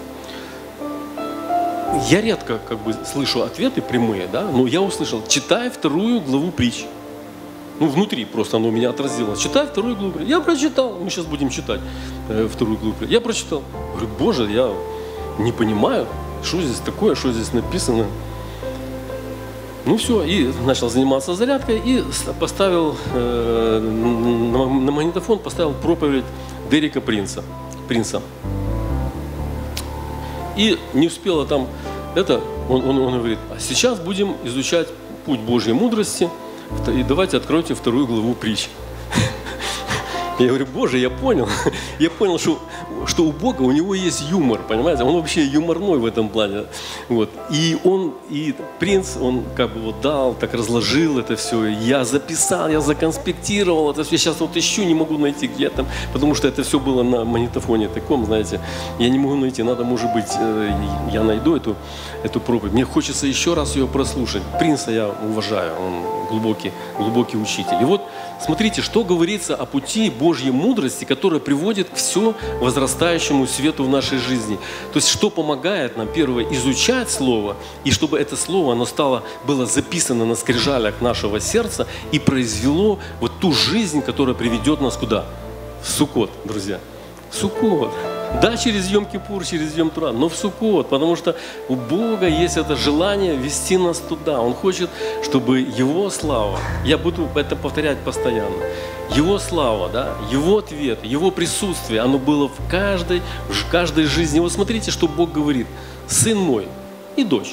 Я редко как бы слышу ответы прямые, да, но я услышал, читай вторую главу притч. Ну, внутри просто оно у меня отразилось. Читай вторую главу притч. Я прочитал, мы сейчас будем читать э, вторую главу притч. Я прочитал. Говорю, Боже, я не понимаю, что здесь такое, что здесь написано. Ну все, и начал заниматься зарядкой и поставил э, на, на магнитофон поставил проповедь Дерека Принца. Принца. И не успела там это, он, он, он говорит, а сейчас будем изучать путь Божьей мудрости, и давайте откройте вторую главу притч. Я говорю, Боже, я понял, я понял, что, что у Бога, у него есть юмор, понимаете, он вообще юморной в этом плане. Вот. И он, и принц, он как бы вот дал, так разложил это все, я записал, я законспектировал это все, сейчас вот ищу, не могу найти где там, потому что это все было на магнитофоне таком, знаете, я не могу найти, надо, может быть, я найду эту, эту проповедь, мне хочется еще раз ее прослушать. Принца я уважаю, он глубокий, глубокий учитель. И вот смотрите, что говорится о пути Божьей мудрости, которая приводит к все возрастающему свету в нашей жизни. То есть, что помогает нам, первое, изучать Слово, и чтобы это Слово, оно стало, было записано на скрижалях нашего сердца и произвело вот ту жизнь, которая приведет нас куда? В Суккот, друзья. В Суккот. Да, через Йом-Кипур, через Йом-Тура, но в Суккот, потому что у Бога есть это желание вести нас туда. Он хочет, чтобы Его слава, я буду это повторять постоянно, Его слава, да, Его ответ, Его присутствие, оно было в каждой, в каждой жизни. Вот смотрите, что Бог говорит. Сын мой и дочь,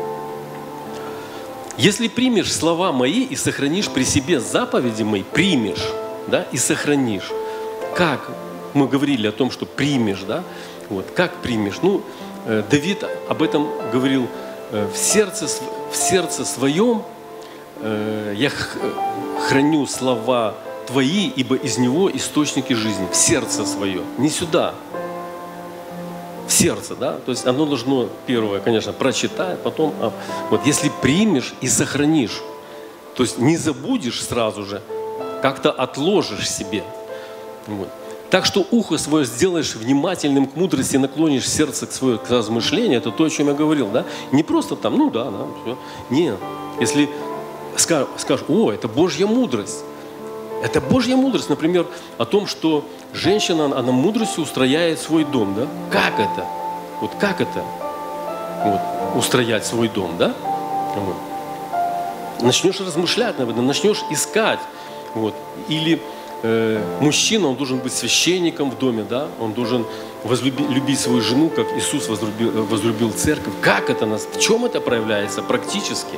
если примешь слова мои и сохранишь при себе заповеди мои, примешь, да, и сохранишь. Как? Мы говорили о том, что примешь, да? Вот, как примешь? Ну, Давид об этом говорил, в сердце, в сердце своем я храню слова твои, ибо из него источники жизни. В сердце свое, не сюда, в сердце, да? То есть оно должно, первое, конечно, прочитать, потом, а, вот, если примешь и сохранишь, то есть не забудешь сразу же, как-то отложишь себе, вот. Так что ухо свое сделаешь внимательным к мудрости, наклонишь сердце к свое к размышлению. Это то, о чем я говорил, да? Не просто там, ну да, да, все. Нет. Если скажешь, о, это Божья мудрость. Это Божья мудрость, например, о том, что женщина, она мудростью устрояет свой дом, да? Как это? Вот как это? Вот, устроять свой дом, да? Вот. Начнешь размышлять, наверное, начнешь искать. Вот. Или э, мужчина, он должен быть священником в доме, да? Он должен возлюби, любить свою жену, как Иисус возлюбил, возлюбил церковь. Как это? В чем это проявляется практически?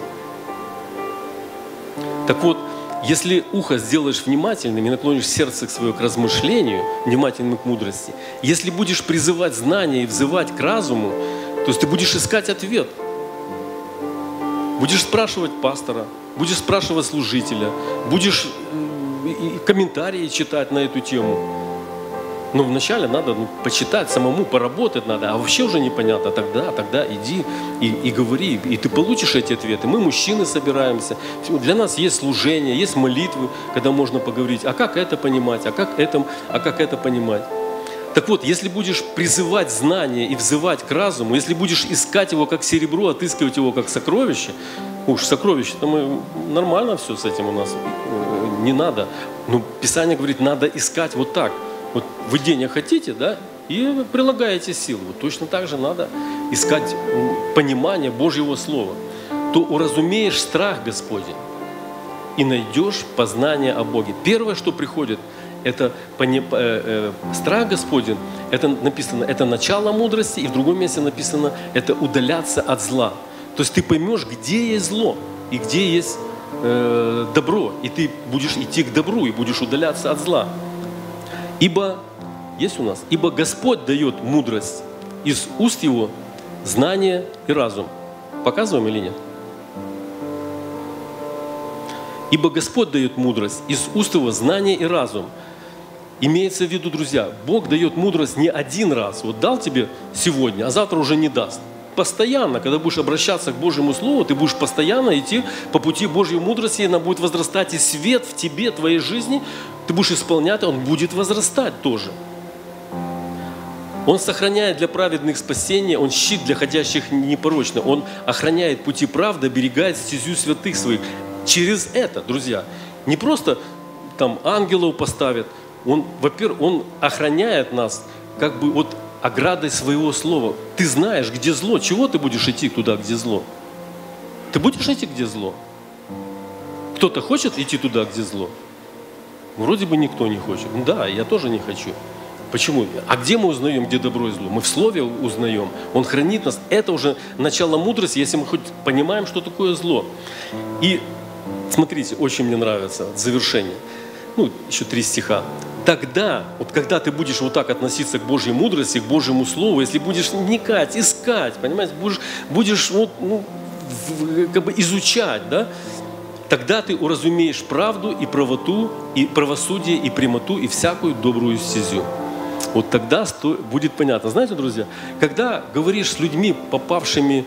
Так вот, если ухо сделаешь внимательным и наклонишь сердце свое к размышлению, внимательным к мудрости, если будешь призывать знания и взывать к разуму, то есть ты будешь искать ответ. Будешь спрашивать пастора, будешь спрашивать служителя, будешь комментарии читать на эту тему. Но вначале надо ну, почитать самому, поработать надо, а вообще уже непонятно. Тогда, тогда иди и, и говори, и ты получишь эти ответы. Мы, мужчины, собираемся. Для нас есть служение, есть молитвы, когда можно поговорить. А как это понимать? А как это, а как это понимать? Так вот, если будешь призывать знания и взывать к разуму, если будешь искать его как серебро, отыскивать его как сокровище, уж сокровище-то мы нормально все с этим у нас, не надо. Но Писание говорит, надо искать вот так. Вот вы денег хотите, да, и прилагаете силу. Вот точно так же надо искать понимание Божьего Слова. То уразумеешь страх Господень и найдешь познание о Боге. Первое, что приходит, это пони, э, э, страх Господень, это написано, это начало мудрости, и в другом месте написано, это удаляться от зла. То есть ты поймешь, где есть зло и где есть э, добро, и ты будешь идти к добру и будешь удаляться от зла. Ибо, есть у нас, ибо Господь дает мудрость, из уст Его знание и разум. Показываем или нет? Ибо Господь дает мудрость, из уст Его знание и разум. Имеется в виду, друзья, Бог дает мудрость не один раз. Вот дал тебе сегодня, а завтра уже не даст. Постоянно, когда будешь обращаться к Божьему Слову, ты будешь постоянно идти по пути Божьей мудрости, и она будет возрастать, и свет в тебе, твоей жизни, ты будешь исполнять, он будет возрастать тоже. Он сохраняет для праведных спасение, Он щит для ходящих непорочно, Он охраняет пути правды, оберегает стезю святых своих. Через это, друзья, не просто там ангелов поставит, Он, во-первых, Он охраняет нас как бы от оградой своего слова. Ты знаешь, где зло. Чего ты будешь идти туда, где зло? Ты будешь идти, где зло? Кто-то хочет идти туда, где зло? Вроде бы никто не хочет. Да, я тоже не хочу. Почему? А где мы узнаем, где добро и зло? Мы в Слове узнаем. Он хранит нас. Это уже начало мудрости, если мы хоть понимаем, что такое зло. И смотрите, очень мне нравится завершение. Ну, еще три стиха. Тогда, вот когда ты будешь вот так относиться к Божьей мудрости, к Божьему Слову, если будешь вникать, искать, понимаете, будешь, будешь вот, ну, в, как бы изучать, да, тогда ты уразумеешь правду и правоту, и правосудие, и прямоту, и всякую добрую стезю. Вот тогда будет понятно. Знаете, друзья, когда говоришь с людьми, попавшими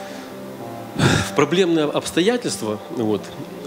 в проблемные обстоятельства, вот,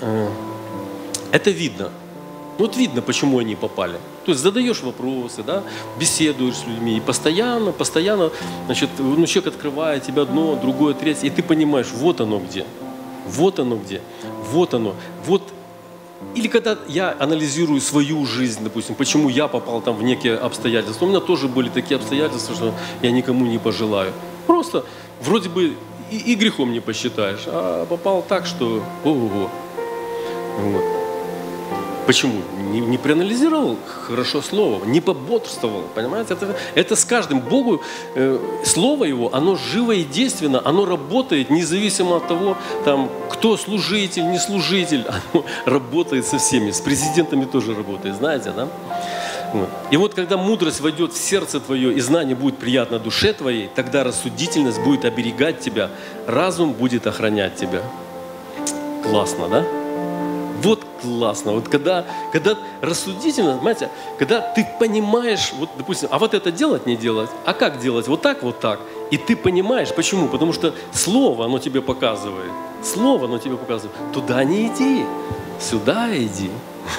это видно. Вот видно, почему они попали. То есть задаешь вопросы, да, беседуешь с людьми, и постоянно, постоянно, значит, ну, человек открывает тебе одно, другое, третье, и ты понимаешь, вот оно где, вот оно где, вот оно, вот. Или когда я анализирую свою жизнь, допустим, почему я попал там в некие обстоятельства. У меня тоже были такие обстоятельства, что я никому не пожелаю. Просто вроде бы и, и грехом не посчитаешь, а попал так, что ого-го. Вот. Почему? Не, не проанализировал хорошо слово, не пободрствовал, понимаете? Это, это с каждым. Богу э, слово Его, оно живо и действенно, оно работает независимо от того, там, кто служитель, не служитель, оно работает со всеми. С президентами тоже работает, знаете, да? Вот. И вот когда мудрость войдет в сердце твое, и знание будет приятно душе твоей, тогда рассудительность будет оберегать тебя, разум будет охранять тебя. Классно, да? Вот классно. Вот когда, когда рассудительно, понимаете, когда ты понимаешь, вот, допустим, а вот это делать, не делать, а как делать, вот так, вот так. И ты понимаешь, почему? Потому что Слово, оно тебе показывает. Слово, оно тебе показывает. Туда не иди, сюда иди.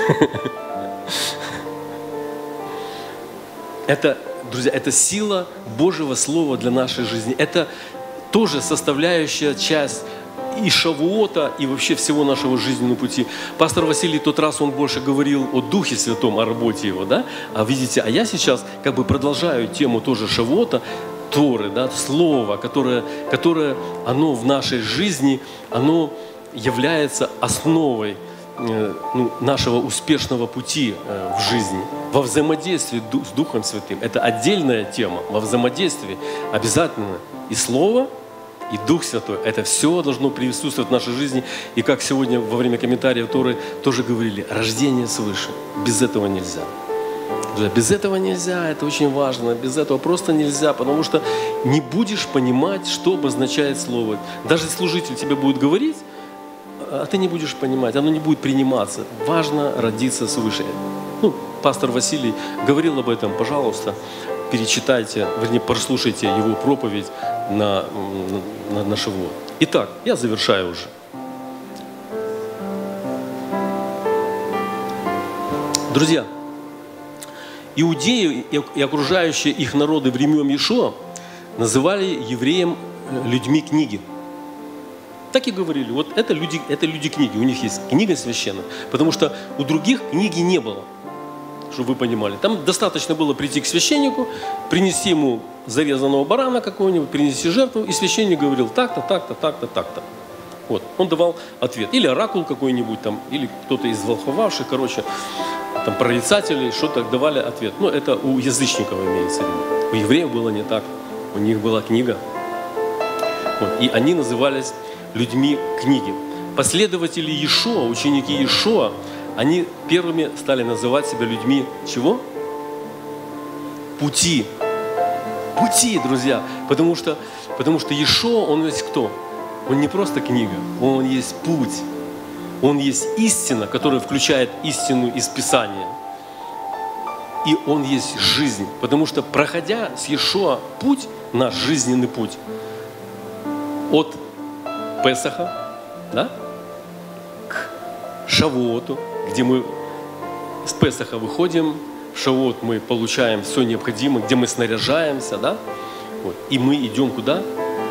Это, друзья, это сила Божьего Слова для нашей жизни. Это тоже составляющая часть и Шавуота, и вообще всего нашего жизненного пути. Пастор Василий тот раз, он больше говорил о Духе Святом, о работе Его, да? А видите, а я сейчас как бы продолжаю тему тоже Шавуота, Торы, да, Слово, которое, которое оно в нашей жизни, оно является основой э, ну, нашего успешного пути э, в жизни. Во взаимодействии с Духом Святым. Это отдельная тема. Во взаимодействии обязательно и Слово, и Дух Святой. Это все должно присутствовать в нашей жизни. И как сегодня во время комментариев Торы тоже говорили, рождение свыше. Без этого нельзя. Без этого нельзя, это очень важно. Без этого просто нельзя, потому что не будешь понимать, что обозначает Слово. Даже служитель тебе будет говорить, а ты не будешь понимать, оно не будет приниматься. Важно родиться свыше. Ну, пастор Василий говорил об этом, пожалуйста, перечитайте, вернее, прослушайте его проповедь на, на, на Шавуот. Итак, я завершаю уже. Друзья, иудеи и окружающие их народы времен Иешуа называли евреям людьми книги. Так и говорили, вот это люди, это люди книги, у них есть книга священная, потому что у других книги не было. Чтобы вы понимали. Там достаточно было прийти к священнику, принести ему зарезанного барана какого-нибудь, принести жертву, и священник говорил так-то, так-то, так-то, так-то. Вот. Он давал ответ. Или оракул какой-нибудь там, или кто-то из волхвовавших, короче, там прорицателей, что-то давали ответ. Но это у язычников имеется в виду. У евреев было не так. У них была книга. Вот. И они назывались людьми книги. Последователи Иешуа, ученики Иешуа, они первыми стали называть себя людьми чего? Пути. Пути, друзья. Потому что, потому что Иешуа, он есть кто? Он не просто книга, он есть путь. Он есть истина, которая включает истину из Писания. И он есть жизнь. Потому что, проходя с Иешуа путь, наш жизненный путь, от Песаха, да, к Шавуоту, где мы с Песаха выходим, в Шавуот мы получаем все необходимое, где мы снаряжаемся, да? Вот. И мы идем куда?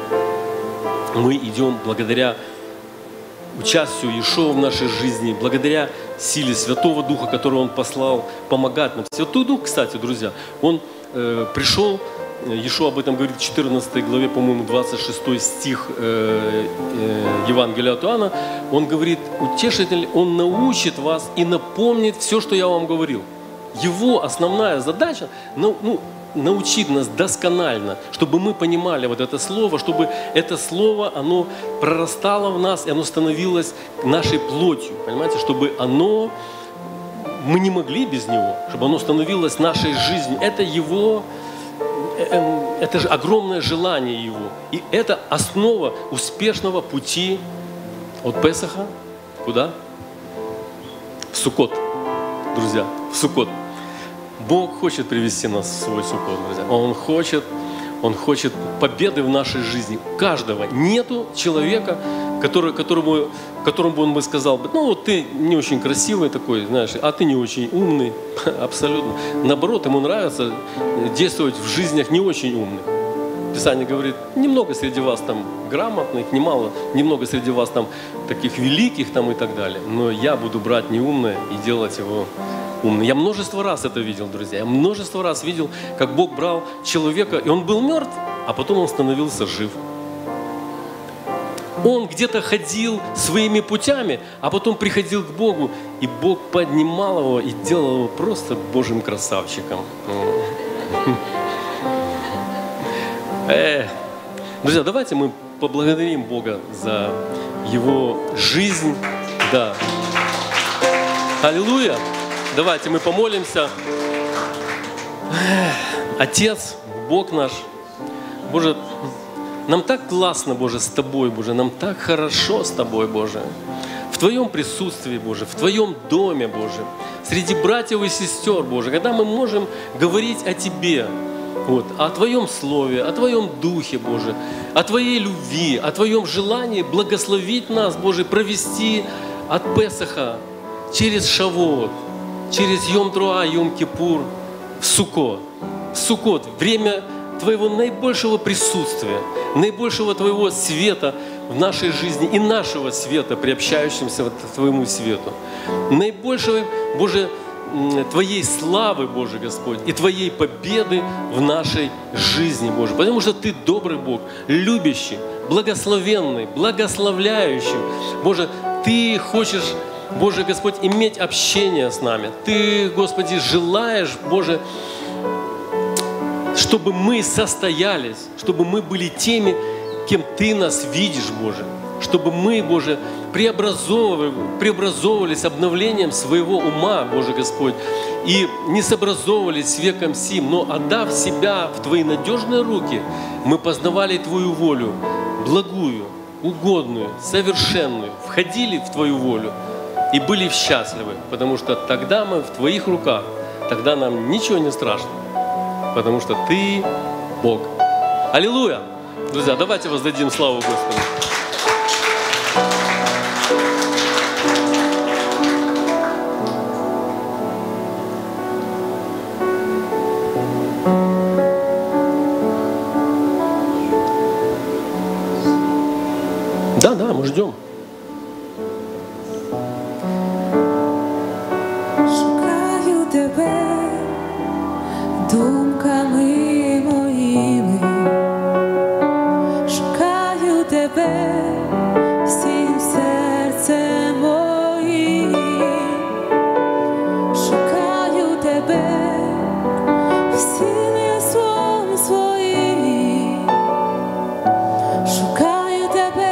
Мы идем благодаря участию Иешуа в нашей жизни, благодаря силе Святого Духа, которого Он послал, помогать нам. Святой Дух, кстати, друзья, Он э, пришел, Иешуа об этом говорит в четырнадцатой главе, по-моему, двадцать шестой стих э, э, Евангелия от Иоанна. Он говорит, утешитель, Он научит вас и напомнит все, что я вам говорил. Его основная задача, ну, ну, научить нас досконально, чтобы мы понимали вот это слово, чтобы это слово, оно прорастало в нас, и оно становилось нашей плотью, понимаете, чтобы оно, мы не могли без него, чтобы оно становилось нашей жизнью. Это его... Это же огромное желание Его. И это основа успешного пути от Песаха куда? В Суккот, друзья, в Суккот. Бог хочет привести нас в свой Суккот, друзья. Он хочет, Он хочет победы в нашей жизни. Каждого. Нету человека, который, которому, которому бы он бы сказал, ну вот ты не очень красивый такой, знаешь, а ты не очень умный. Абсолютно. Наоборот, ему нравится действовать в жизнях не очень умных. Писание говорит, немного среди вас там грамотных, немало, немного среди вас там таких великих там и так далее. Но я буду брать неумное и делать его умным. Я множество раз это видел, друзья. Я множество раз видел, как Бог брал человека, и он был мертв, а потом он становился жив. Он где-то ходил своими путями, а потом приходил к Богу, и Бог поднимал его и делал его просто Божьим красавчиком. Э, друзья, давайте мы поблагодарим Бога за Его жизнь. Да. Аллилуйя. Давайте мы помолимся. Отец, Бог наш, Боже, нам так классно, Боже, с Тобой, Боже, нам так хорошо с Тобой, Боже. В Твоем присутствии, Боже, в Твоем доме, Боже, среди братьев и сестер, Боже, когда мы можем говорить о Тебе, вот, о Твоем Слове, о Твоем Духе, Боже, о Твоей любви, о Твоем желании благословить нас, Боже, провести от Песаха через Шавуот, через Йом-Труа, Йом-Кипур в Суккот. В Суккот, время Твоего наибольшего присутствия, наибольшего Твоего света, в нашей жизни и нашего света, приобщающимся вот к Твоему свету. Наибольшего, Боже, Твоей славы, Боже Господь, и Твоей победы в нашей жизни, Боже. Потому что Ты добрый Бог, любящий, благословенный, благословляющий. Боже, Ты хочешь, Боже Господь, иметь общение с нами. Ты, Господи, желаешь, Боже, чтобы мы состоялись, чтобы мы были теми, кем Ты нас видишь, Боже. Чтобы мы, Боже, преобразовывали, преобразовывались обновлением своего ума, Боже Господь, и не сообразовывались с веком сим, но отдав себя в Твои надежные руки, мы познавали Твою волю, благую, угодную, совершенную, входили в Твою волю и были счастливы, потому что тогда мы в Твоих руках, тогда нам ничего не страшно, потому что Ты Бог. Аллилуйя! Друзья, давайте воздадим славу Господу. Да, да, мы ждем. Шукаю тебе думками моїми, шукаю тебе всім серцем моїм, шукаю тебе всім єством своїм, шукаю тебе.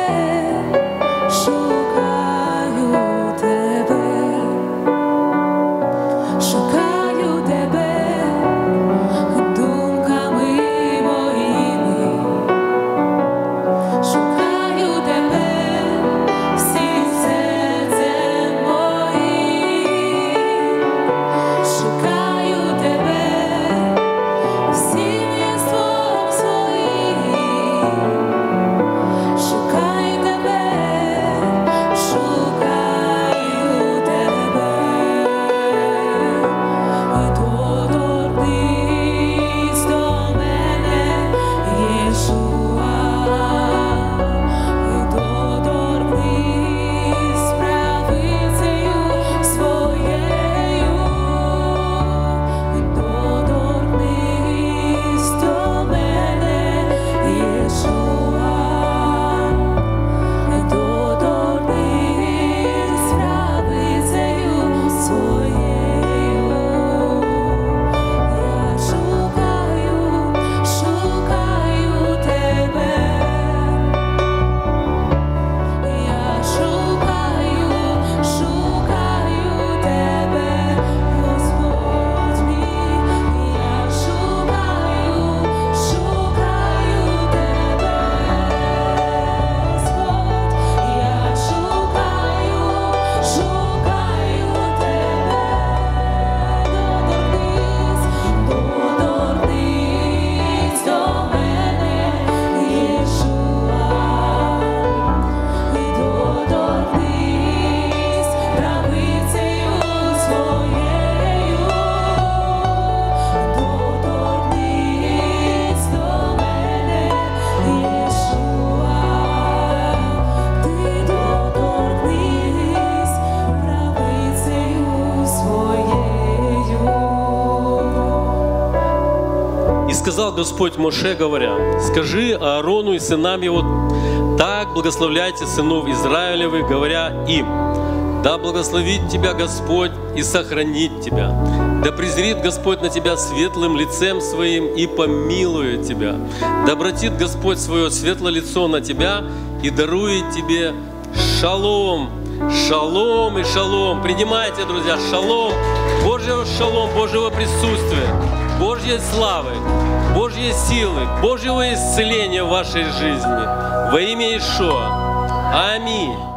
Шукаю тебе, шукаю тебе думками моїми, шукаю тебе всім серцем моїм, шукаю тебе всім єством своїм, шукаю тебе. Шукаю тебе, доторкнись до мене, Єшуа, доторкнись правицею своєю, доторкнись до мене, Єшуа. Доторкнись правицею своєю. Я шукаю, шукаю тебе. Я шукаю, шукаю тебе, Господь мій. Я шукаю, шукаю тебе, Господь. Я шукаю, шукаю тебе, доторкнись, доторкнись до мене, Єшуа, доторкнись правицею своєю, доторкнись до мене, Єшуа. Ти доторкнись правицею своєю. И сказал Господь Моше, говоря: скажи Аарону и сынам его, так благословляйте сынов Израилевых, говоря им: да благословит тебя Господь и сохранит тебя, да презрит Господь на тебя светлым лицем своим и помилует тебя, да обратит Господь свое светлое лицо на тебя и дарует тебе шалом. Шалом и шалом. Принимайте, друзья, шалом, Божьего шалом, Божьего присутствия, Божьей славы, Божьей силы, Божьего исцеления в вашей жизни. Во имя Иешуа. Аминь.